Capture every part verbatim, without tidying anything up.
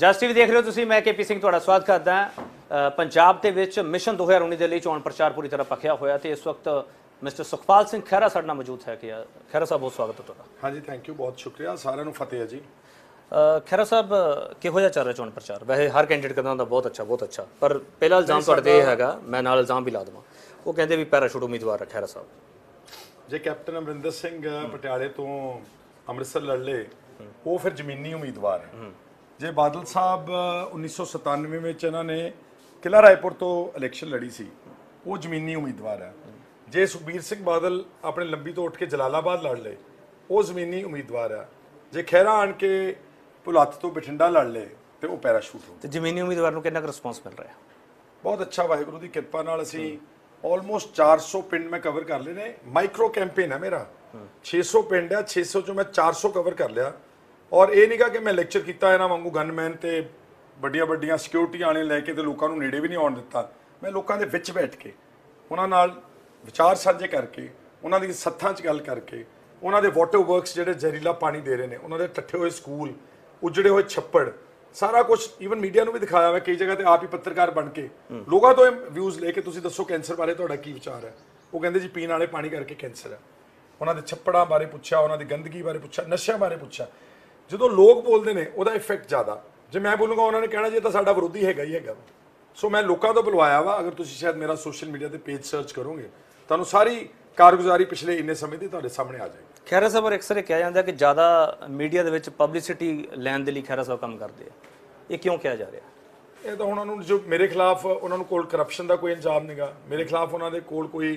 ਜਸ TV ਦੇਖ ਰਹੇ ਹੋ ਤੁਸੀਂ। ਮੈਂ ਕੇ ਪੀ ਸਿੰਘ ਤੁਹਾਡਾ ਸਵਾਗਤ ਕਰਦਾ ਹਾਂ। ਪੰਜਾਬ ਦੇ ਵਿੱਚ ਮਿਸ਼ਨ ਦੋ ਹਜ਼ਾਰ ਉੱਨੀ ਦੇ ਲਈ ਚੋਣ ਪ੍ਰਚਾਰ ਪੂਰੀ ਤਰ੍ਹਾਂ ਪੱਖਿਆ ਹੋਇਆ ਤੇ ਇਸ ਵਕਤ ਮਿਸਟਰ ਸੁਖਪਾਲ ਸਿੰਘ ਖਹਿਰਾ ਸਾਡੇ ਨਾਲ ਮੌਜੂਦ ਹੈ। ਕਿ ਖਹਿਰਾ ਸਾਹਿਬ ਬਹੁਤ ਸਵਾਗਤ ਹੈ ਤੁਹਾਡਾ। ਹਾਂਜੀ ਥੈਂਕ ਯੂ, ਬਹੁਤ ਸ਼ੁਕਰੀਆ, ਸਾਰਿਆਂ ਨੂੰ ਫਤਿਹ ਜੀ। ਖਹਿਰਾ ਸਾਹਿਬ ਕਿਹੋ ਜਿਹਾ ਚੱਲ ਰਿਹਾ ਚੋਣ ਪ੍ਰਚਾਰ? ਵੈਸੇ ਹਰ ਕੈਂਡੀਡੇਟ ਕਹਿੰਦਾ ਹੁੰਦਾ ਬਹੁਤ ਅੱਛਾ ਬਹੁਤ ਅੱਛਾ, ਪਰ ਪਹਿਲਾ ਇਲਜ਼ਾਮ ਤੁਹਾਡੇ ਤੇ ਇਹ ਹੈਗਾ, ਮੈਂ ਨਾਲ ਇਲਜ਼ਾਮ ਵੀ ਲਾ ਦੇਵਾਂ, ਉਹ ਕਹਿੰਦੇ ਵੀ ਪੈਰਾਸ਼ੂਟ ਉਮੀਦਵਾਰ ਹੈ ਖਹਿਰਾ ਸਾਹਿਬ। ਜੇ ਕੈਪਟਨ ਅਮਰਿੰਦਰ ਸਿੰਘ ਪਟਿਆਲੇ ਤੋਂ ਅੰਮ੍ਰਿਤਸਰ ਲੜ ਲਏ ਉਹ ਫਿਰ ਜ਼ਮੀਨੀ ਉਮੀਦਵਾਰ ਹੈ। ਜੇ ਬਾਦਲ ਸਾਹਿਬ ਉੱਨੀ ਸੌ ਸਤਾਨਵੇਂ ਵਿੱਚ ਇਹਨਾਂ ਨੇ ਕਿਲ੍ਹਾ ਰਾਏਪੁਰ ਤੋਂ ਇਲੈਕਸ਼ਨ ਲੜੀ ਸੀ, ਉਹ ਜ਼ਮੀਨੀ ਉਮੀਦਵਾਰ ਹੈ। ਜੇ ਸੁਖਬੀਰ ਸਿੰਘ ਬਾਦਲ ਆਪਣੇ ਲੰਬੀ ਤੋਂ ਉੱਠ ਕੇ ਜਲਾਲਾਬਾਦ ਲੜ ਲਏ ਉਹ ਜ਼ਮੀਨੀ ਉਮੀਦਵਾਰ ਹੈ। ਜੇ ਖਹਿਰਾ ਆਣ ਕੇ ਭੁਲੱਥ ਤੋਂ ਬਠਿੰਡਾ ਲੜ ਲਏ ਤੇ ਉਹ ਪੈਰਾਸ਼ੂਟ ਹੋ। ਤੇ ਜ਼ਮੀਨੀ ਉਮੀਦਵਾਰ ਨੂੰ ਕਿੰਨਾ ਕੁ ਰਿਸਪੌਂਸ ਮਿਲ ਰਿਹਾ? ਬਹੁਤ ਅੱਛਾ, ਵਾਹਿਗੁਰੂ ਦੀ ਕਿਰਪਾ ਨਾਲ ਅਸੀਂ ਆਲਮੋਸਟ ਚਾਰ ਸੌ ਪਿੰਡ ਮੈਂ ਕਵਰ ਕਰ ਲਏ ਨੇ। ਮਾਈਕਰੋ ਕੈਂਪੇਨ ਹੈ ਮੇਰਾ, ਛੇ ਸੌ ਪਿੰਡ ਹੈ, ਛੇ ਸੌ ਚੋਂ ਮੈਂ ਚਾਰ ਸੌ ਕਵਰ ਕਰ ਲਿਆ। ਔਰ ਇਹ ਨਹੀਂ ਗਾ ਕਿ ਮੈਂ ਲੈਕਚਰ ਕੀਤਾ ਇਹਨਾਂ ਵਾਂਗੂ ਗਨਮੈਨ ਤੇ ਵੱਡੀਆਂ ਵੱਡੀਆਂ ਸਿਕਿਉਰਿਟੀ ਵਾਲੇ ਲੈ ਕੇ ਤੇ ਲੋਕਾਂ ਨੂੰ ਨੇੜੇ ਵੀ ਨਹੀਂ ਆਉਣ ਦਿੱਤਾ। ਮੈਂ ਲੋਕਾਂ ਦੇ ਵਿੱਚ ਬੈਠ ਕੇ ਉਹਨਾਂ ਨਾਲ ਵਿਚਾਰ ਸਾਂਝੇ ਕਰਕੇ, ਉਹਨਾਂ ਦੀ ਸੱਥਾਂ 'ਚ ਗੱਲ ਕਰਕੇ, ਉਹਨਾਂ ਦੇ ਵਾਟਰ ਵਰਕਸ ਜਿਹੜੇ ਜ਼ਹਿਰੀਲਾ ਪਾਣੀ ਦੇ ਰਹੇ ਨੇ, ਉਹਨਾਂ ਦੇ ਟੱਠੇ ਹੋਏ ਸਕੂਲ, ਉਜੜੇ ਹੋਏ ਛੱਪੜ, ਸਾਰਾ ਕੁਝ ਈਵਨ ਮੀਡੀਆ ਨੂੰ ਵੀ ਦਿਖਾਇਆ ਮੈਂ ਕਈ ਜਗ੍ਹਾ ਤੇ ਆਪ ਹੀ ਪੱਤਰਕਾਰ ਬਣ ਕੇ ਲੋਕਾਂ ਤੋਂ ਵਿਊਜ਼ ਲੈ ਕੇ, ਤੁਸੀਂ ਦੱਸੋ ਕੈਂਸਰ ਬਾਰੇ ਤੁਹਾਡਾ ਕੀ ਵਿਚਾਰ ਹੈ? ਉਹ ਕਹਿੰਦੇ ਜੀ ਪੀਣ ਵਾਲੇ ਪਾਣੀ ਕਰਕੇ ਕੈਂਸਰ ਹੈ। ਉਹਨਾਂ ਦੇ ਛੱਪੜਾਂ ਬਾਰੇ ਪੁੱਛਿਆ, ਉਹਨਾਂ ਦੀ ਗੰਦਗੀ ਬਾਰੇ ਪੁੱਛਿਆ, ਨਸ਼ਿਆਂ ਬਾਰੇ ਪੁੱਛਿਆ। ਜਦੋਂ ਲੋਕ ਬੋਲਦੇ ਨੇ ਉਹਦਾ ਇਫੈਕਟ ਜ਼ਿਆਦਾ। ਜੇ ਮੈਂ ਬੋਲੂੰਗਾ ਉਹਨਾਂ ਨੇ ਕਹਿਣਾ ਜੀ ਇਹ ਤਾਂ ਸਾਡਾ ਵਿਰੋਧੀ ਹੈਗਾ ਹੀ ਹੈਗਾ। ਸੋ ਮੈਂ ਲੋਕਾਂ ਤੋਂ ਬੁਲਵਾਇਆ ਵਾ। ਅਗਰ ਤੁਸੀਂ ਸ਼ਾਇਦ ਮੇਰਾ ਸੋਸ਼ਲ ਮੀਡੀਆ ਤੇ ਪੇਜ ਸਰਚ ਕਰੋਗੇ ਤੁਹਾਨੂੰ ਸਾਰੀ ਕਾਰਗੁਜ਼ਾਰੀ ਪਿਛਲੇ ਇੰਨੇ ਸਮੇਂ ਦੀ ਤੁਹਾਡੇ ਸਾਹਮਣੇ ਆ ਜਾਏਗੀ। ਖਹਿਰਾ ਸਾਹਿਬ ਔਰ ਅਕਸਰ ਇਹ ਕਿਹਾ ਜਾਂਦਾ ਕਿ ਜ਼ਿਆਦਾ ਮੀਡੀਆ ਦੇ ਵਿੱਚ ਪਬਲਿਸਿਟੀ ਲੈਣ ਦੇ ਲਈ ਖਹਿਰਾ ਸਾਹਿਬ ਕੰਮ ਕਰਦੇ ਆ, ਇਹ ਕਿਉਂ ਕਿਹਾ ਜਾ ਰਿਹਾ? ਇਹ ਤਾਂ ਹੁਣ ਉਹਨਾਂ ਨੂੰ, ਜੋ ਮੇਰੇ ਖਿਲਾਫ ਉਹਨਾਂ ਨੂੰ ਕੋਲ ਕਰਪਸ਼ਨ ਦਾ ਕੋਈ ਇਲਜ਼ਾਮ ਨਹੀਂਗਾ, ਮੇਰੇ ਖਿਲਾਫ ਉਹਨਾਂ ਦੇ ਕੋਲ ਕੋਈ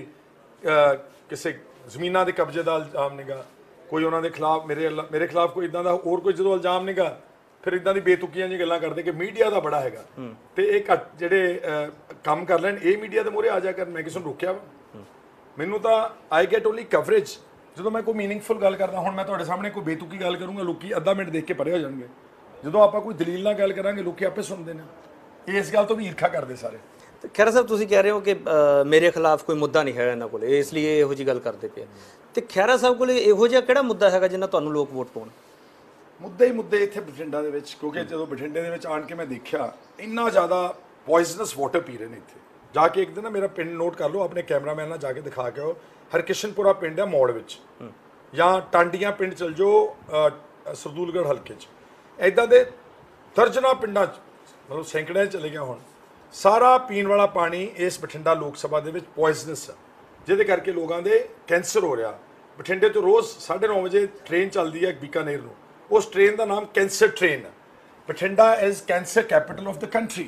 ਕਿਸੇ ਜ਼ਮੀਨਾਂ ਦੇ ਕਬਜ਼ੇ ਦਾ ਇਲਜ਼ਾਮ ਨਹੀਂਗਾ, ਕੋਈ ਉਹਨਾਂ ਦੇ ਖਿਲਾਫ ਮੇਰੇ ਮੇਰੇ ਖਿਲਾਫ ਕੋਈ ਇਦਾਂ ਦਾ ਹੋਰ ਕੋਈ ਜਦੋਂ ਇਲਜ਼ਾਮ ਨਹੀਂਗਾ, ਫਿਰ ਇਦਾਂ ਦੀ ਬੇਤੁਕੀਆਂ ਜੀ ਗੱਲਾਂ ਕਰਦੇ ਕਿ ਮੀਡੀਆ ਦਾ ਬੜਾ ਹੈਗਾ ਤੇ ਇਹ ਘੱਟ ਜਿਹੜੇ ਕੰਮ ਕਰ ਲੈਣ ਇਹ ਮੀਡੀਆ ਦੇ ਮੂਹਰੇ ਆ ਜਾ ਕਰ। ਮੈਂ ਕਿਸੇ ਨੂੰ ਰੋਕਿਆ ਵਾ? ਮੈਨੂੰ ਤਾਂ ਆਈ ਗੈਟ ਓਨਲੀ ਕਵਰੇਜ ਜਦੋਂ ਮੈਂ ਕੋਈ ਮੀਨਿੰਗਫੁਲ ਗੱਲ ਕਰਦਾ। ਹੁਣ ਮੈਂ ਤੁਹਾਡੇ ਸਾਹਮਣੇ ਕੋਈ ਬੇਤੁਕੀ ਗੱਲ ਕਰੂੰਗਾ, ਲੋਕੀ ਅੱਧਾ ਮਿੰਟ ਦੇਖ ਕੇ ਪਰੇ ਹੋ ਜਾਣਗੇ। ਜਦੋਂ ਆਪਾਂ ਕੋਈ ਦਲੀਲ ਨਾਲ ਗੱਲ ਕਰਾਂਗੇ ਲੋਕੀ ਆਪੇ ਸੁਣਦੇ ਨੇ। ਇਸ ਗੱਲ ਤੋਂ ਵੀ ਈਰਖਾ ਕਰਦੇ ਸਾਰੇ। ਤੇ ਖਹਿਰਾ ਸਾਹਿਬ ਤੁਸੀਂ ਕਹਿ ਰਹੇ ਹੋ ਕਿ ਮੇਰੇ ਖਿਲਾਫ ਕੋਈ ਮੁੱਦਾ ਨਹੀਂ ਹੈ ਇਹਨਾਂ ਕੋਲ, ਇਸ ਲਈ ਇਹੋ ਜਿਹੀ ਗੱਲ ਕਰਦੇ ਪਏ। ਤੇ ਖਹਿਰਾ ਸਾਹਿਬ ਕੋਲ ਇਹੋ ਜਿਹਾ ਕਿਹੜਾ ਮੁੱਦਾ ਹੈਗਾ ਜਿਹਨਾਂ ਤੁਹਾਨੂੰ ਲੋਕ ਵੋਟ ਪਾਉਣ? ਮੁੱਦੇ ਹੀ ਮੁੱਦੇ ਇੱਥੇ ਬਠਿੰਡਾ ਦੇ ਵਿੱਚ, ਕਿਉਂਕਿ ਜਦੋਂ ਬਠਿੰਡੇ ਦੇ ਵਿੱਚ ਆਣ ਕੇ ਮੈਂ ਦੇਖਿਆ ਇੰਨਾ ਜ਼ਿਆਦਾ ਪੋਇਜ਼ਨਸ ਵਾਟਰ ਪੀ ਰਹੇ ਨੇ ਇੱਥੇ। ਜਾ ਕੇ ਇੱਕ ਦਿਨ ਨਾ ਮੇਰਾ ਪਿੰਡ ਨੋਟ ਕਰ ਲਓ, ਆਪਣੇ ਕੈਮਰਾਮੈਨ ਨਾਲ ਜਾ ਕੇ ਦਿਖਾ ਕੇ ਆਓ। ਹਰਕਿਸ਼ਨਪੁਰਾ ਪਿੰਡ ਹੈ ਮੋੜ ਵਿੱਚ, ਜਾਂ ਟਾਂਡੀਆਂ ਪਿੰਡ ਚਲ ਜਾਓ ਸਰਦੂਲਗੜ੍ਹ ਹਲਕੇ 'ਚ। ਇੱਦਾਂ ਦੇ ਦਰਜਨਾਂ ਪਿੰਡਾਂ 'ਚ, ਮਤਲਬ ਸੈਂਕੜਿਆਂ 'ਚ ਚਲੇ ਗਿਆ ਹੁਣ। ਸਾਰਾ ਪੀਣ ਵਾਲਾ ਪਾਣੀ ਇਸ ਬਠਿੰਡਾ ਲੋਕ ਸਭਾ ਦੇ ਵਿੱਚ ਪੋਇਜ਼ਨਸ ਹੈ, ਜਿਹਦੇ ਕਰਕੇ ਲੋਕਾਂ ਦੇ ਕੈਂਸਰ ਹੋ ਰਿਹਾ। ਬਠਿੰਡੇ ਤੋਂ ਰੋਜ਼ ਸਾਢੇ ਨੌ ਵਜੇ ਟ੍ਰੇਨ ਚੱਲਦੀ ਹੈ ਬੀਕਾਨੇਰ ਨੂੰ, ਉਸ ਟ੍ਰੇਨ ਦਾ ਨਾਮ ਕੈਂਸਰ ਟ੍ਰੇਨ ਹੈ। Bathinda is cancer capital of the country.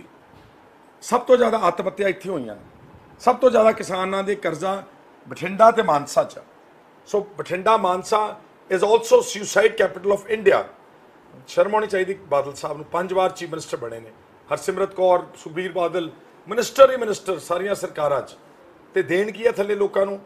ਸਭ ਤੋਂ ਜ਼ਿਆਦਾ ਆਤਮ ਹੱਤਿਆ ਇੱਥੇ ਹੋਈਆਂ ਨੇ, ਸਭ ਤੋਂ ਜ਼ਿਆਦਾ ਕਿਸਾਨਾਂ ਦੇ ਕਰਜ਼ਾ ਬਠਿੰਡਾ ਤੇ ਮਾਨਸਾ 'ਚ। So Bathinda Mansa is also suicide capital of India. ਸ਼ਰਮ ਆਉਣੀ ਚਾਹੀਦੀ ਬਾਦਲ ਸਾਹਿਬ ਨੂੰ, ਪੰਜ ਵਾਰ ਚੀਫ ਮਿਨਿਸਟਰ ਬਣੇ ਨੇ। ਹਰਸਿਮਰਤ ਕੌਰ, ਸੁਖਬੀਰ ਬਾਦਲ, ਮਿਨਿਸਟਰ ਹੀ ਮਿਨਿਸਟਰ ਸਾਰੀਆਂ ਸਰਕਾਰਾਂ 'ਚ। ਤੇ ਦੇਣ ਕੀ ਹੈ ਥੱਲੇ ਲੋਕਾਂ ਨੂੰ?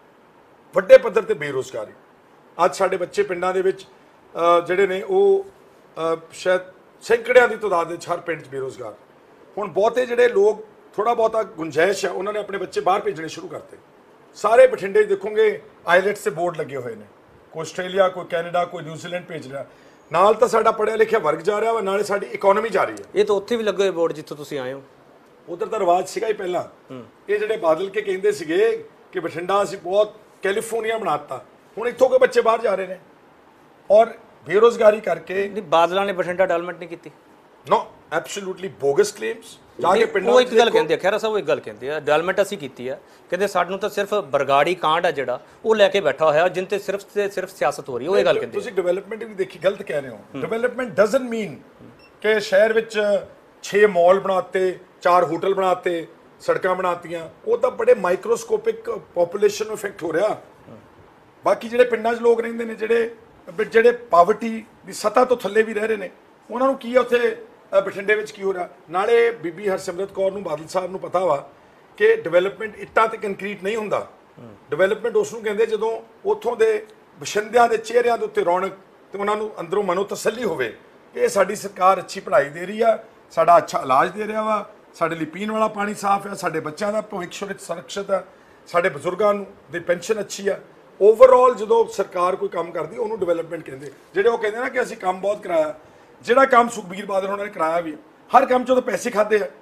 ਵੱਡੇ ਪੱਧਰ ਤੇ ਬੇਰੁਜ਼ਗਾਰੀ। ਅੱਜ ਸਾਡੇ ਬੱਚੇ ਪਿੰਡਾਂ ਦੇ ਵਿੱਚ ਜਿਹੜੇ ਨੇ ਉਹ ਸ਼ਾਇਦ ਸੈਂਕੜਿਆਂ ਦੀ ਤਾਦਾਦ ਵਿੱਚ ਹਰ ਪਿੰਡ 'ਚ ਬੇਰੁਜ਼ਗਾਰ। ਹੁਣ ਬਹੁਤੇ ਜਿਹੜੇ ਲੋਕ ਥੋੜ੍ਹਾ ਬਹੁਤਾ ਗੁੰਜਾਇਸ਼ ਹੈ ਉਹਨਾਂ ਨੇ ਆਪਣੇ ਬੱਚੇ ਬਾਹਰ ਭੇਜਣੇ ਸ਼ੁਰੂ ਕਰਤੇ। ਸਾਰੇ ਬਠਿੰਡੇ ਦੇਖੋਗੇ ਆਈਲੈਟਸ ਦੇ ਬੋਰਡ ਲੱਗੇ ਹੋਏ ਨੇ, ਕੋਈ ਆਸਟ੍ਰੇਲੀਆ, ਕੋਈ ਕੈਨੇਡਾ, ਕੋਈ ਨਿਊਜ਼ੀਲੈਂਡ ਭੇਜ ਰਿਹਾ। ਨਾਲ ਤਾਂ ਸਾਡਾ ਪੜ੍ਹਿਆ ਲਿਖਿਆ ਵਰਗ ਜਾ ਰਿਹਾ ਵਾ, ਨਾਲੇ ਸਾਡੀ ਇਕਨੋਮੀ ਜਾ ਰਹੀ ਹੈ। ਇਹ ਤਾਂ ਉੱਥੇ ਵੀ ਲੱਗੇ ਹੋਏ ਬੋਰਡ ਜਿੱਥੋਂ ਤੁਸੀਂ ਆਏ ਹੋ। ਉਧਰ ਦਾ ਰਿਵਾਜ ਸੀਗਾ ਹੀ ਪਹਿਲਾਂ। ਇਹ ਜਿਹੜੇ ਬਾਦਲ ਕੇ ਕਹਿੰਦੇ ਸੀਗੇ ਕਿ ਬਠਿੰਡਾ ਅਸੀਂ ਬਹੁਤ ਕੈਲੀਫੋਰਨੀਆ ਬਣਾਤਾ, ਹੁਣ ਇੱਥੋਂ ਕੇ ਬੱਚੇ ਬਾਹਰ ਜਾ ਰਹੇ ਨੇ ਔਰ ਬੇਰੁਜ਼ਗਾਰੀ ਕਰਕੇ। ਨਹੀਂ, ਬਾਦਲਾਂ ਨੇ ਬਠਿੰਡਾ ਡਿਵੈਲਪਮੈਂਟ ਨਹੀਂ ਕੀਤੀ। No, absolutely bogus claims. ਜਾ ਕੇ ਪਿੰਡਾਂ ਉਹ ਇੱਕ ਗੱਲ ਕਹਿੰਦੇ ਆ ਖਹਿਰਾ ਸਾਹਿਬ, ਉਹ ਇੱਕ ਗੱਲ ਕਹਿੰਦੇ ਆ ਡਿਵੈਲਪਮੈਂਟ ਅਸੀਂ ਕੀਤੀ ਆ। ਕਹਿੰਦੇ ਸਾਨੂੰ ਤਾਂ ਸਿਰਫ ਬਰਗਾੜੀ ਕਾਂਡ ਆ ਜਿਹੜਾ ਉਹ ਲੈ ਕੇ ਬੈਠਾ ਹੋਇਆ, ਜਿਨ ਤੇ ਸਿਰਫ ਤੇ ਸਿਰਫ ਸਿਆਸਤ ਹੋ ਰਹੀ ਹੈ। ਉਹ ਇਹ ਗੱਲ ਕਹਿੰਦੇ। ਤੁਸੀਂ ਡਿਵੈਲਪਮੈਂਟ ਵੀ ਦੇਖੀ, ਗਲਤ ਕਹਿ ਰਹੇ ਹੋ। ਡਿਵੈਲਪਮੈਂਟ ਡਸਨਟ ਮੀਨ ਕਿ ਸ਼ਹਿਰ ਵਿੱਚ ਛੇ ਮਾਲ ਬਣਾਤੇ, ਚਾਰ ਹੋਟਲ ਬਣਾਤੇ, ਸੜਕਾਂ ਬਣਾਤੀਆਂ। ਉਹ ਤਾਂ ਬੜੇ ਮਾਈਕਰੋਸਕੋਪਿਕ ਪੋਪੂਲੇਸ਼ਨ ਨੂੰ ਇਫੈਕਟ ਹੋ ਰਿਹਾ। ਬਾਕੀ ਜਿਹੜੇ ਪਿੰਡਾਂ 'ਚ ਲੋਕ ਰਹਿੰਦੇ ਨੇ, ਜਿਹੜੇ ਜਿਹੜੇ ਪਾਵਰਟੀ ਦੀ ਸਤ੍ਹਾ ਤੋਂ ਥੱਲੇ ਵੀ ਰਹਿ ਰਹੇ ਨੇ, ਉਹਨਾਂ ਨੂੰ ਕੀ ਆ ਉੱਥੇ ਬਠਿੰਡੇ ਵਿੱਚ ਕੀ ਹੋ ਰਿਹਾ? ਨਾਲੇ ਬੀਬੀ ਹਰਸਿਮਰਤ ਕੌਰ ਨੂੰ, ਬਾਦਲ ਸਾਹਿਬ ਨੂੰ ਪਤਾ ਵਾ ਕਿ ਡਿਵੈਲਪਮੈਂਟ ਇੱਟਾਂ ਤੇ ਕੰਕਰੀਟ ਨਹੀਂ ਹੁੰਦਾ। ਡਿਵੈਲਪਮੈਂਟ ਉਸ ਨੂੰ ਕਹਿੰਦੇ ਜਦੋਂ ਉੱਥੋਂ ਦੇ ਬਸ਼ਿੰਦਿਆਂ ਦੇ ਚਿਹਰਿਆਂ ਦੇ ਉੱਤੇ ਰੌਣਕ ਤੇ ਉਹਨਾਂ ਨੂੰ ਅੰਦਰੋਂ ਮਨੋ ਤਸੱਲੀ ਹੋਵੇ ਕਿ ਇਹ ਸਾਡੀ ਸਰਕਾਰ ਅੱਛੀ ਪੜ੍ਹਾਈ ਦੇ ਰਹੀ ਆ, ਸਾਡਾ ਅੱਛਾ ਇਲਾਜ ਦੇ ਰਿਹਾ ਵਾ, ਸਾਡੇ ਲਈ ਪੀਣ ਵਾਲਾ ਪਾਣੀ ਸਾਫ਼ ਹੈ, ਸਾਡੇ ਬੱਚਿਆਂ ਦਾ ਭਵਿੱਖ ਸੁਰੱਖਿਅਤ ਹੈ, ਸਾਡੇ ਬਜ਼ੁਰਗਾਂ ਨੂੰ ਦੀ ਪੈਨਸ਼ਨ ਅੱਛੀ ਆ। ਓਵਰਆਲ ਜਦੋਂ ਸਰਕਾਰ ਕੋਈ ਕੰਮ ਕਰਦੀ ਉਹਨੂੰ ਡਿਵੈਲਪਮੈਂਟ ਕਹਿੰਦੇ। ਜਿਹੜੇ ਉਹ ਕਹਿੰਦੇ ਨਾ ਕਿ ਅਸੀਂ ਕੰਮ ਬਹੁਤ ਕਰਾਇਆ, ਜਿਹੜਾ ਕੰਮ ਸੁਖਬੀਰ ਬਾਦਲ ਹੋਣਾ ਨੇ ਕਰਾਇਆ ਵੀ ਹਰ ਕੰਮ 'ਚ ਉਹਦੇ ਪੈਸੇ ਖਾਦੇ ਆ